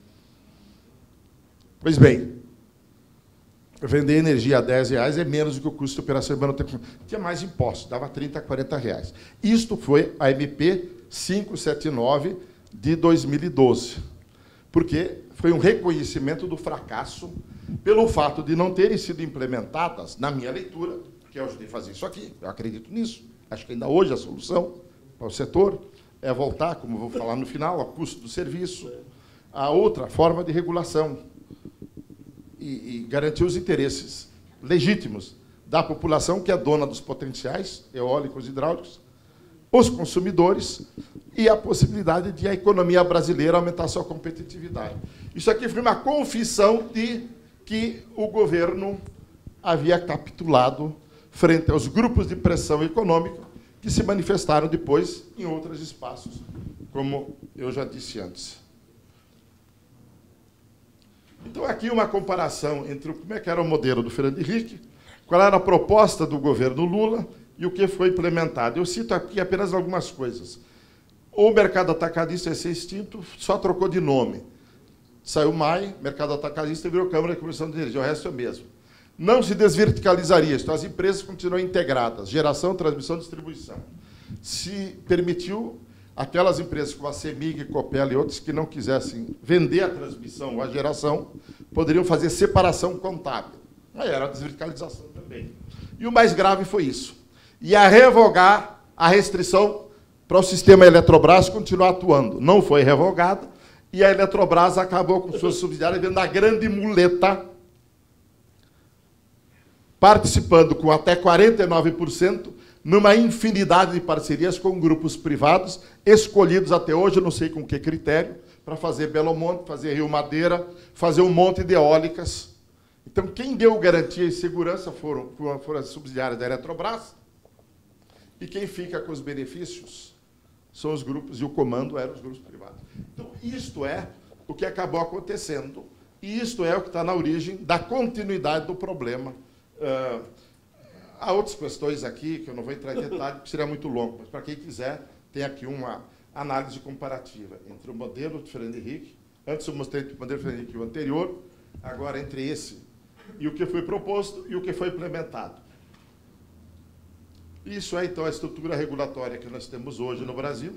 Pois bem, vender energia a R$10 é menos do que o custo de operação de manutenção. Tinha mais impostos, dava 30 a 40 reais. Isto foi a MP 579 de 2012, porque foi um reconhecimento do fracasso pelo fato de não terem sido implementadas, na minha leitura, que eu ajudei a fazer isso aqui, eu acredito nisso, acho que ainda hoje a solução para o setor é voltar, como vou falar no final, ao custo do serviço, a outra forma de regulação e garantir os interesses legítimos da população, que é dona dos potenciais eólicos e hidráulicos, os consumidores e a possibilidade de a economia brasileira aumentar sua competitividade. Isso aqui foi uma confissão de que o governo havia capitulado frente aos grupos de pressão econômica que se manifestaram depois em outros espaços, como eu já disse antes. Então, aqui uma comparação entre como é que era o modelo do Fernando Henrique, qual era a proposta do governo Lula e o que foi implementado. Eu cito aqui apenas algumas coisas. O mercado atacadista ia ser extinto, só trocou de nome. Saiu MAI, mercado atacadista, e virou Câmara de Comissão de Energia, o resto é o mesmo. Não se desverticalizaria, então as empresas continuam integradas, geração, transmissão, distribuição. Se permitiu aquelas empresas como a CEMIG, Copel e outros que não quisessem vender a transmissão ou a geração, poderiam fazer separação contábil. Aí era a desverticalização também. E o mais grave foi isso. Ia revogar a restrição para o sistema Eletrobras continuar atuando. Não foi revogada, e a Eletrobras acabou com suas subsidiárias vendo a grande muleta, participando com até 49%, numa infinidade de parcerias com grupos privados, escolhidos até hoje, eu não sei com que critério, para fazer Belo Monte, fazer Rio Madeira, fazer um monte de eólicas. Então, quem deu garantia e segurança foram as subsidiárias da Eletrobras, e quem fica com os benefícios são os grupos, e o comando eram os grupos privados. Então, isto é o que acabou acontecendo, e isto é o que está na origem da continuidade do problema. Há outras questões aqui, que eu não vou entrar em detalhe, porque seria muito longo, mas, para quem quiser, tem aqui uma análise comparativa entre o modelo do Fernando Henrique, antes eu mostrei o modelo do Fernando Henrique e o anterior, agora entre esse e o que foi proposto e o que foi implementado. Isso é, então, a estrutura regulatória que nós temos hoje no Brasil.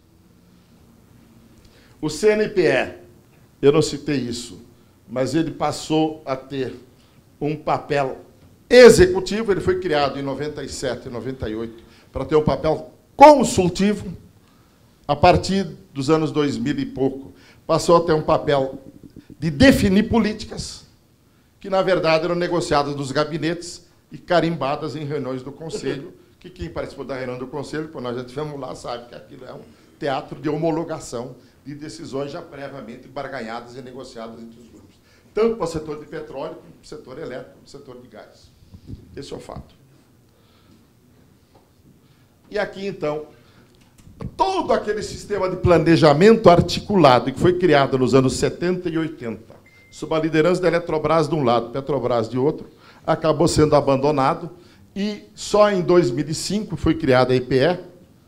O CNPE, eu não citei isso, mas ele passou a ter um papel executivo, ele foi criado em 97 e 98 para ter um papel consultivo. A partir dos anos 2000 e pouco, passou a ter um papel de definir políticas, que, na verdade, eram negociadas nos gabinetes e carimbadas em reuniões do Conselho, que quem participou da reunião do Conselho, quando nós já estivemos lá, sabe que aquilo é um teatro de homologação de decisões já previamente barganhadas e negociadas entre os grupos, tanto para o setor de petróleo, como para o setor elétrico, como para o setor de gás. Esse é o fato. E aqui, então, todo aquele sistema de planejamento articulado que foi criado nos anos 70 e 80, sob a liderança da Eletrobras de um lado, Petrobras de outro, acabou sendo abandonado e só em 2005 foi criada a EPE,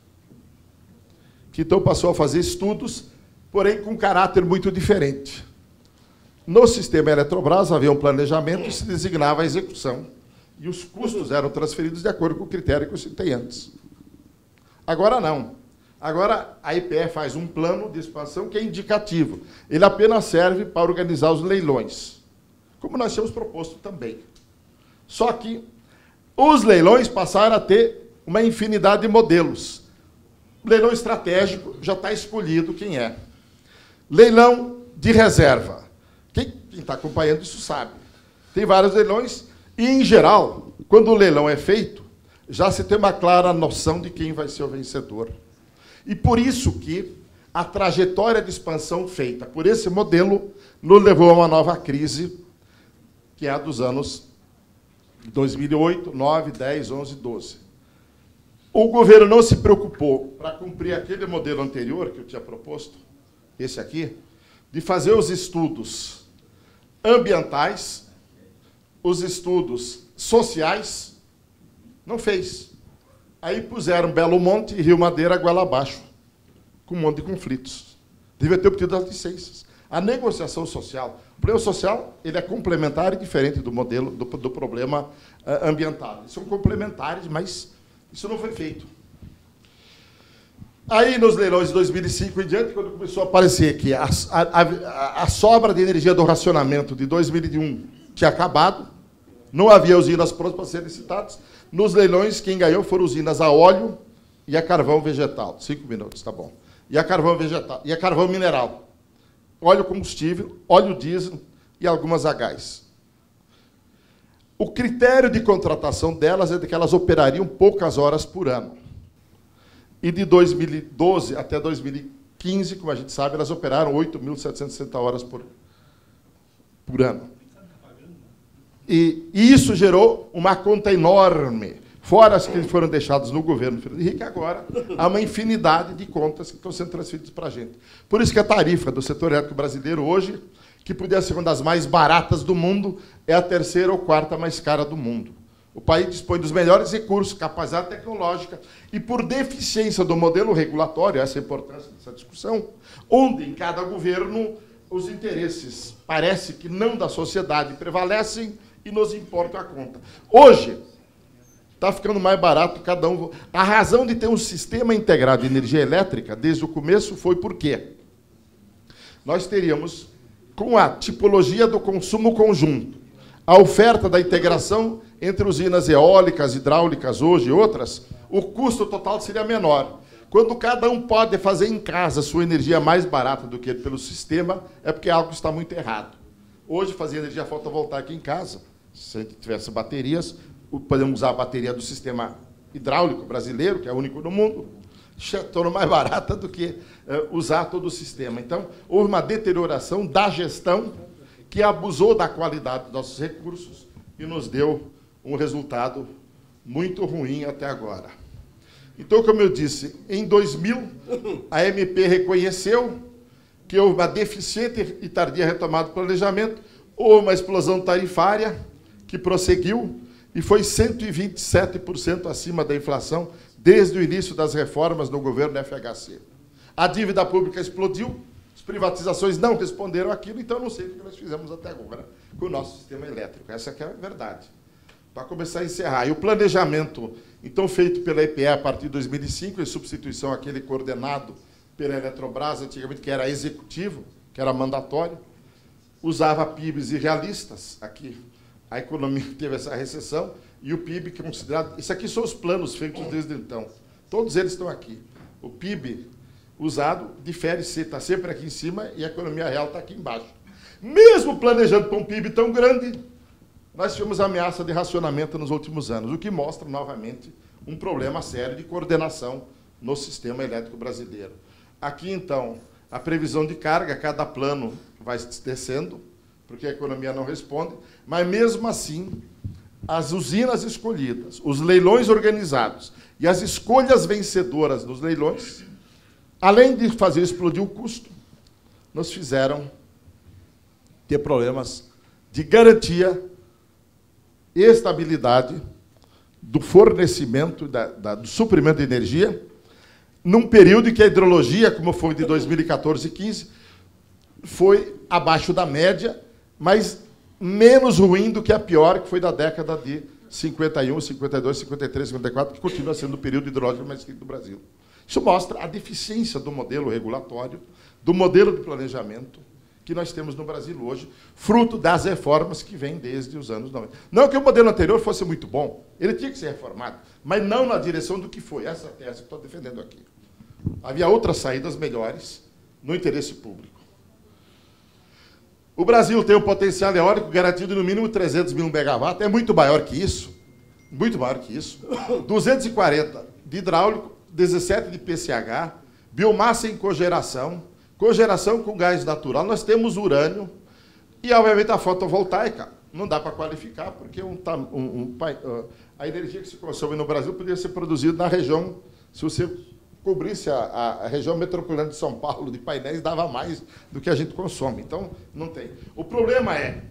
que então passou a fazer estudos, porém com caráter muito diferente. No sistema Eletrobras havia um planejamento e se designava a execução, e os custos eram transferidos de acordo com o critério que eu citei antes. Agora não. Agora a EPE faz um plano de expansão que é indicativo. Ele apenas serve para organizar os leilões, como nós tínhamos proposto também. Só que os leilões passaram a ter uma infinidade de modelos. Leilão estratégico já está escolhido quem é. Leilão de reserva. Quem está acompanhando isso sabe. Tem vários leilões e, em geral, quando o leilão é feito, já se tem uma clara noção de quem vai ser o vencedor. E por isso que a trajetória de expansão feita por esse modelo nos levou a uma nova crise, que é a dos anos 2008, 9, 10, 11, 12. O governo não se preocupou para cumprir aquele modelo anterior que eu tinha proposto, esse aqui, de fazer os estudos ambientais, os estudos sociais, não fez. Aí puseram Belo Monte e Rio Madeira goela abaixo, com um monte de conflitos. Devia ter obtido as licenças. A negociação social, o problema social, ele é complementar e diferente do modelo do problema ambiental. Eles são complementares, mas isso não foi feito. Aí, nos leilões de 2005 em diante, quando começou a aparecer que a sobra de energia do racionamento de 2001 tinha acabado, não havia usinas prontas para serem licitadas, nos leilões, quem ganhou foram usinas a óleo e a carvão vegetal. 5 minutos, tá bom. E a carvão vegetal, e a carvão mineral. Óleo combustível, óleo diesel e algumas a gás. O critério de contratação delas é de que elas operariam poucas horas por ano. E de 2012 até 2015, como a gente sabe, elas operaram 8.760 horas por ano. E isso gerou uma conta enorme, fora as que foram deixadas no governo Fernando Henrique, agora há uma infinidade de contas que estão sendo transferidas para a gente. Por isso que a tarifa do setor elétrico brasileiro hoje, que podia ser uma das mais baratas do mundo, é a terceira ou quarta mais cara do mundo. O país dispõe dos melhores recursos, capacidade tecnológica, e por deficiência do modelo regulatório, essa é a importância dessa discussão, onde em cada governo os interesses, parece que não da sociedade, prevalecem e nos importam a conta. Hoje, está ficando mais barato cada um. A razão de ter um sistema integrado de energia elétrica, desde o começo, foi por quê? Nós teríamos, com a tipologia do consumo conjunto, a oferta da integração entre usinas eólicas, hidráulicas hoje e outras, o custo total seria menor. Quando cada um pode fazer em casa sua energia mais barata do que pelo sistema, é porque algo está muito errado. Hoje, fazer energia fotovoltaica em casa, se a gente tivesse baterias, podemos usar a bateria do sistema hidráulico brasileiro, que é o único no mundo, torna mais barata do que usar todo o sistema. Então, houve uma deterioração da gestão que abusou da qualidade dos nossos recursos e nos deu um resultado muito ruim até agora. Então, como eu disse, em 2000, a MP reconheceu que houve uma deficiente e tardia retomada do planejamento, houve uma explosão tarifária que prosseguiu e foi 127% acima da inflação desde o início das reformas no governo FHC. A dívida pública explodiu, as privatizações não responderam àquilo, então eu não sei o que nós fizemos até agora com o nosso sistema elétrico. Essa que é a verdade. Para começar a encerrar. E o planejamento, então, feito pela EPE a partir de 2005, em substituição àquele coordenado pela Eletrobras, antigamente, que era executivo, que era mandatório, usava PIBs irrealistas. Aqui a economia teve essa recessão, e o PIB, que é considerado... Isso aqui são os planos feitos desde então. Todos eles estão aqui. O PIB usado difere, está sempre aqui em cima, e a economia real está aqui embaixo. Mesmo planejando para um PIB tão grande, nós tivemos ameaça de racionamento nos últimos anos, o que mostra, novamente, um problema sério de coordenação no sistema elétrico brasileiro. Aqui, então, a previsão de carga, cada plano vai descendo, porque a economia não responde, mas, mesmo assim, as usinas escolhidas, os leilões organizados e as escolhas vencedoras dos leilões além de fazer explodir o custo, nos fizeram ter problemas de garantia e estabilidade do fornecimento, do suprimento de energia, num período em que a hidrologia, como foi de 2014 e 2015, foi abaixo da média, mas menos ruim do que a pior, que foi da década de 51, 52, 53, 54, que continua sendo o período hidrológico mais rico do Brasil. Isso mostra a deficiência do modelo regulatório, do modelo de planejamento que nós temos no Brasil hoje, fruto das reformas que vêm desde os anos 90. Não que o modelo anterior fosse muito bom, ele tinha que ser reformado, mas não na direção do que foi. Essa é a tese que estou defendendo aqui. Havia outras saídas melhores no interesse público. O Brasil tem um potencial eólico garantido no mínimo 300 mil megawatts, é muito maior que isso, 240 de hidráulico, 17 de PCH, biomassa em cogeração com gás natural, nós temos urânio e, obviamente, a fotovoltaica. Não dá para qualificar, porque a energia que se consome no Brasil poderia ser produzida na região, se você cobrisse a região metropolitana de São Paulo de painéis, dava mais do que a gente consome. Então, não tem. O problema é...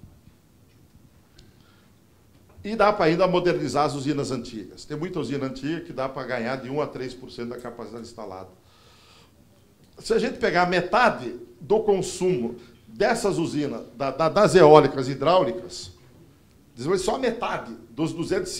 E dá para ainda modernizar as usinas antigas. Tem muita usina antiga que dá para ganhar de 1% a 3% da capacidade instalada. Se a gente pegar metade do consumo dessas usinas, das eólicas e hidráulicas, só a metade dos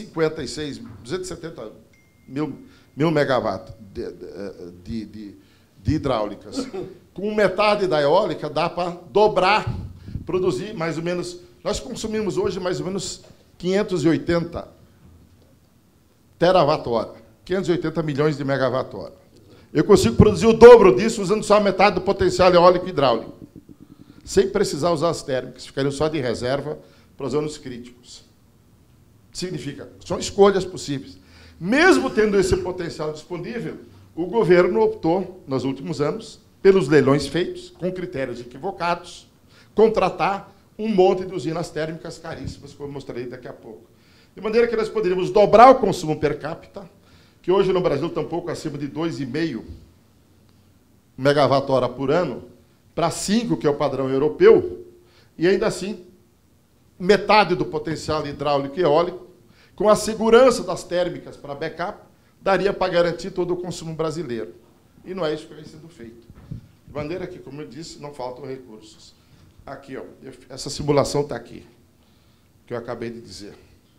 270 mil megawatts de hidráulicas, com metade da eólica, dá para dobrar, produzir mais ou menos... Nós consumimos hoje mais ou menos 580 terawatt-hora, 580 milhões de megawatt-hora. Eu consigo produzir o dobro disso usando só a metade do potencial eólico e hidráulico, sem precisar usar as térmicas, ficariam só de reserva para os anos críticos. Significa, são escolhas possíveis. Mesmo tendo esse potencial disponível, o governo optou, nos últimos anos, pelos leilões feitos, com critérios equivocados, contratar um monte de usinas térmicas caríssimas, como eu mostrarei daqui a pouco. De maneira que nós poderíamos dobrar o consumo per capita, que hoje no Brasil está um pouco acima de 2,5 megawatt-hora por ano, para 5, que é o padrão europeu, e ainda assim, metade do potencial hidráulico e eólico, com a segurança das térmicas para backup, daria para garantir todo o consumo brasileiro. E não é isso que vem sendo feito. De maneira que, como eu disse, não faltam recursos. Aqui, ó, essa simulação está aqui, que eu acabei de dizer.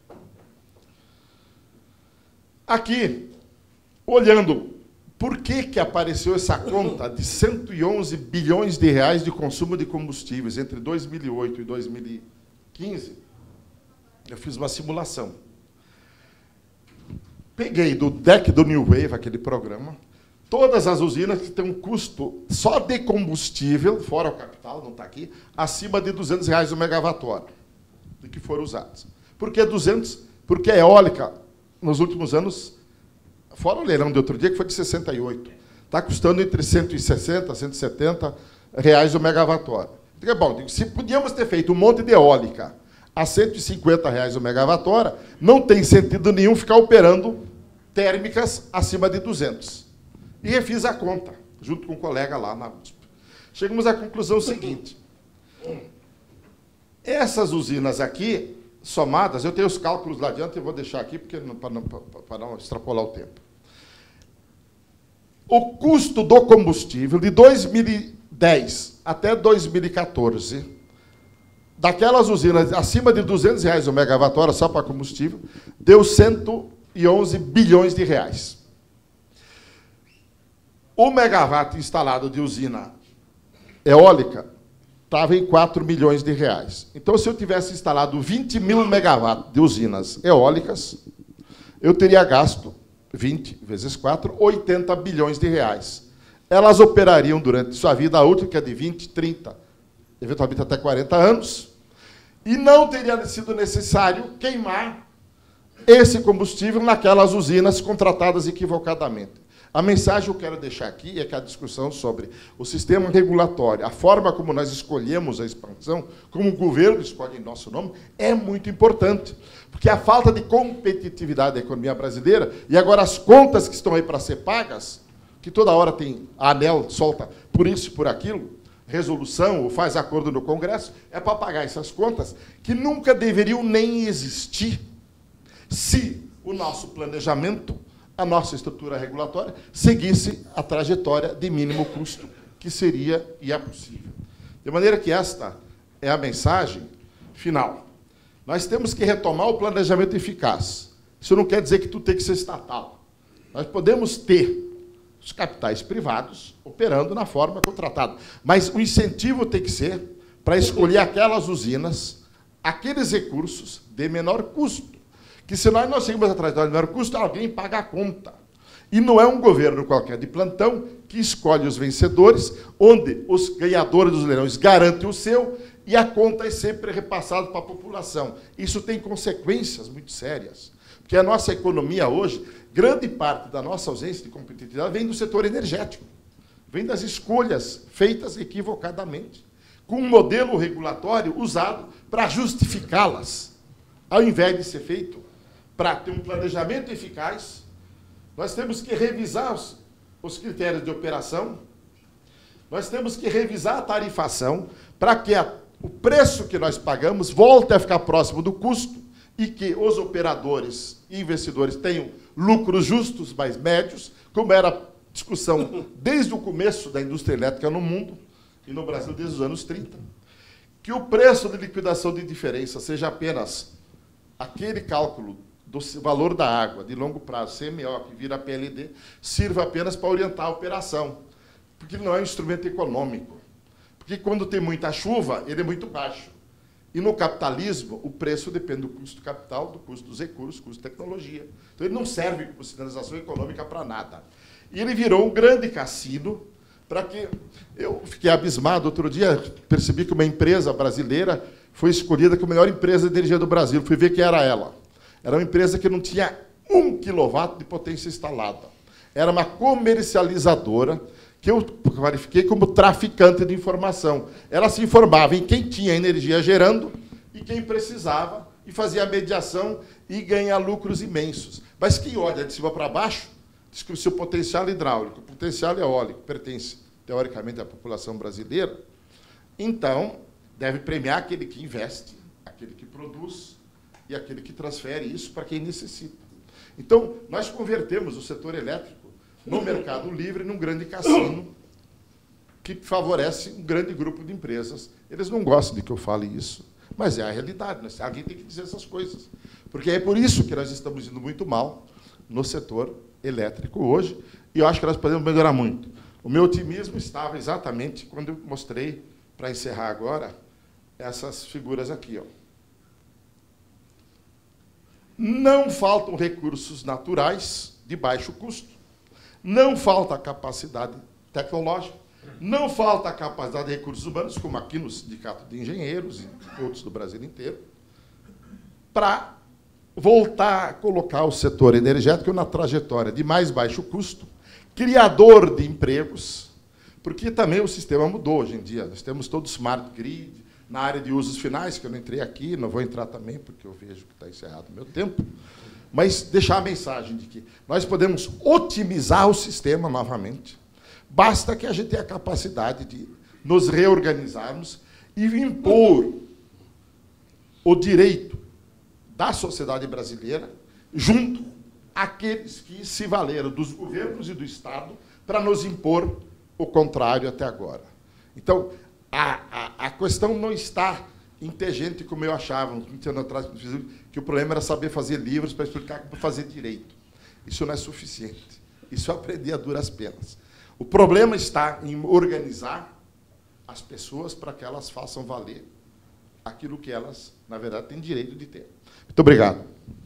Aqui, olhando por que apareceu essa conta de 111 bilhões de reais de consumo de combustíveis entre 2008 e 2015, eu fiz uma simulação. Peguei do DEC do New Wave, aquele programa, todas as usinas que têm um custo só de combustível, fora o capital, não está aqui, acima de R$200 o megawatt-hora, de que foram usados. Por que 200? Porque a eólica, nos últimos anos, fora o leilão de outro dia, que foi de 68, está custando entre 160 e 170 reais o megawatt-hora. Então, bom, se podíamos ter feito um monte de eólica a 150 reais o megawatt-hora, não tem sentido nenhum ficar operando térmicas acima de 200. E refiz a conta, junto com um colega lá na USP. Chegamos à conclusão seguinte. Essas usinas aqui, somadas, eu tenho os cálculos lá adiante, eu vou deixar aqui para não extrapolar o tempo. O custo do combustível de 2010 até 2014, daquelas usinas acima de R$200 o megawatt-hora só para combustível, deu 111 bilhões de reais. O megawatt instalado de usina eólica estava em 4 milhões de reais. Então, se eu tivesse instalado 20 mil megawatts de usinas eólicas, eu teria gasto 20 vezes 4, 80 bilhões de reais. Elas operariam durante sua vida útil, que é de 20, 30, eventualmente até 40 anos, e não teria sido necessário queimar esse combustível naquelas usinas contratadas equivocadamente. A mensagem que eu quero deixar aqui é que a discussão sobre o sistema regulatório, a forma como nós escolhemos a expansão, como o governo escolhe em nosso nome, é muito importante. Porque a falta de competitividade da economia brasileira, e agora as contas que estão aí para ser pagas, que toda hora tem a ANEEL, solta por isso e por aquilo, resolução ou faz acordo no Congresso, é para pagar essas contas que nunca deveriam nem existir se o nosso planejamento, a nossa estrutura regulatória, seguisse a trajetória de mínimo custo que seria e é possível. De maneira que esta é a mensagem final. Nós temos que retomar o planejamento eficaz. Isso não quer dizer que tudo tem que ser estatal. Nós podemos ter os capitais privados operando na forma contratada. Mas o incentivo tem que ser para escolher aquelas usinas, aqueles recursos de menor custo. Que se nós seguimos a trajetória de menor custo, alguém paga a conta. E não é um governo qualquer de plantão que escolhe os vencedores, onde os ganhadores dos leilões garantem o seu e a conta é sempre repassada para a população. Isso tem consequências muito sérias. Porque a nossa economia hoje, grande parte da nossa ausência de competitividade vem do setor energético, vem das escolhas feitas equivocadamente, com um modelo regulatório usado para justificá-las, ao invés de ser feito para ter um planejamento eficaz. Nós temos que revisar os critérios de operação, nós temos que revisar a tarifação para que o preço que nós pagamos volte a ficar próximo do custo e que os operadores e investidores tenham lucros justos, mais médios, como era a discussão desde o começo da indústria elétrica no mundo e no Brasil desde os anos 30. Que o preço de liquidação de diferença seja apenas aquele cálculo do valor da água de longo prazo, CMO, que vira PLD, sirva apenas para orientar a operação, porque ele não é um instrumento econômico. Porque quando tem muita chuva, ele é muito baixo. E no capitalismo, o preço depende do custo do capital, do custo dos recursos, do custo da tecnologia. Então, ele não serve como sinalização econômica para nada. E ele virou um grande cassino para que... Eu fiquei abismado. Outro dia, percebi que uma empresa brasileira foi escolhida como a melhor empresa de energia do Brasil. Fui ver quem era ela. Era uma empresa que não tinha 1 kW de potência instalada. Era uma comercializadora que eu qualifiquei como traficante de informação. Ela se informava em quem tinha energia gerando e quem precisava, e fazia a mediação e ganha lucros imensos. Mas quem olha de cima para baixo, diz que o seu potencial hidráulico, o potencial eólico, pertence, teoricamente, à população brasileira, então, deve premiar aquele que investe, aquele que produz e aquele que transfere isso para quem necessita. Então, nós convertemos o setor elétrico no mercado livre, num grande cassino que favorece um grande grupo de empresas. Eles não gostam de que eu fale isso, mas é a realidade. Alguém tem que dizer essas coisas. Porque é por isso que nós estamos indo muito mal no setor elétrico hoje, e eu acho que nós podemos melhorar muito. O meu otimismo estava exatamente quando eu mostrei, para encerrar agora, essas figuras aqui, ó. Não faltam recursos naturais de baixo custo, não falta capacidade tecnológica, não falta capacidade de recursos humanos, como aqui no Sindicato de Engenheiros e outros do Brasil inteiro, para voltar a colocar o setor energético na trajetória de mais baixo custo, criador de empregos, porque também o sistema mudou hoje em dia. Nós temos todo o smart grid, na área de usos finais, que eu não entrei aqui, não vou entrar também, porque eu vejo que está encerrado o meu tempo, mas deixar a mensagem de que nós podemos otimizar o sistema novamente. Basta que a gente tenha a capacidade de nos reorganizarmos e impor o direito da sociedade brasileira junto àqueles que se valeram dos governos e do Estado para nos impor o contrário até agora. Então, a questão não está em ter gente como eu achava, uns 20 anos atrás, que o problema era saber fazer livros para explicar como fazer direito. Isso não é suficiente. Isso eu aprendi a duras penas. O problema está em organizar as pessoas para que elas façam valer aquilo que elas, na verdade, têm direito de ter. Muito obrigado.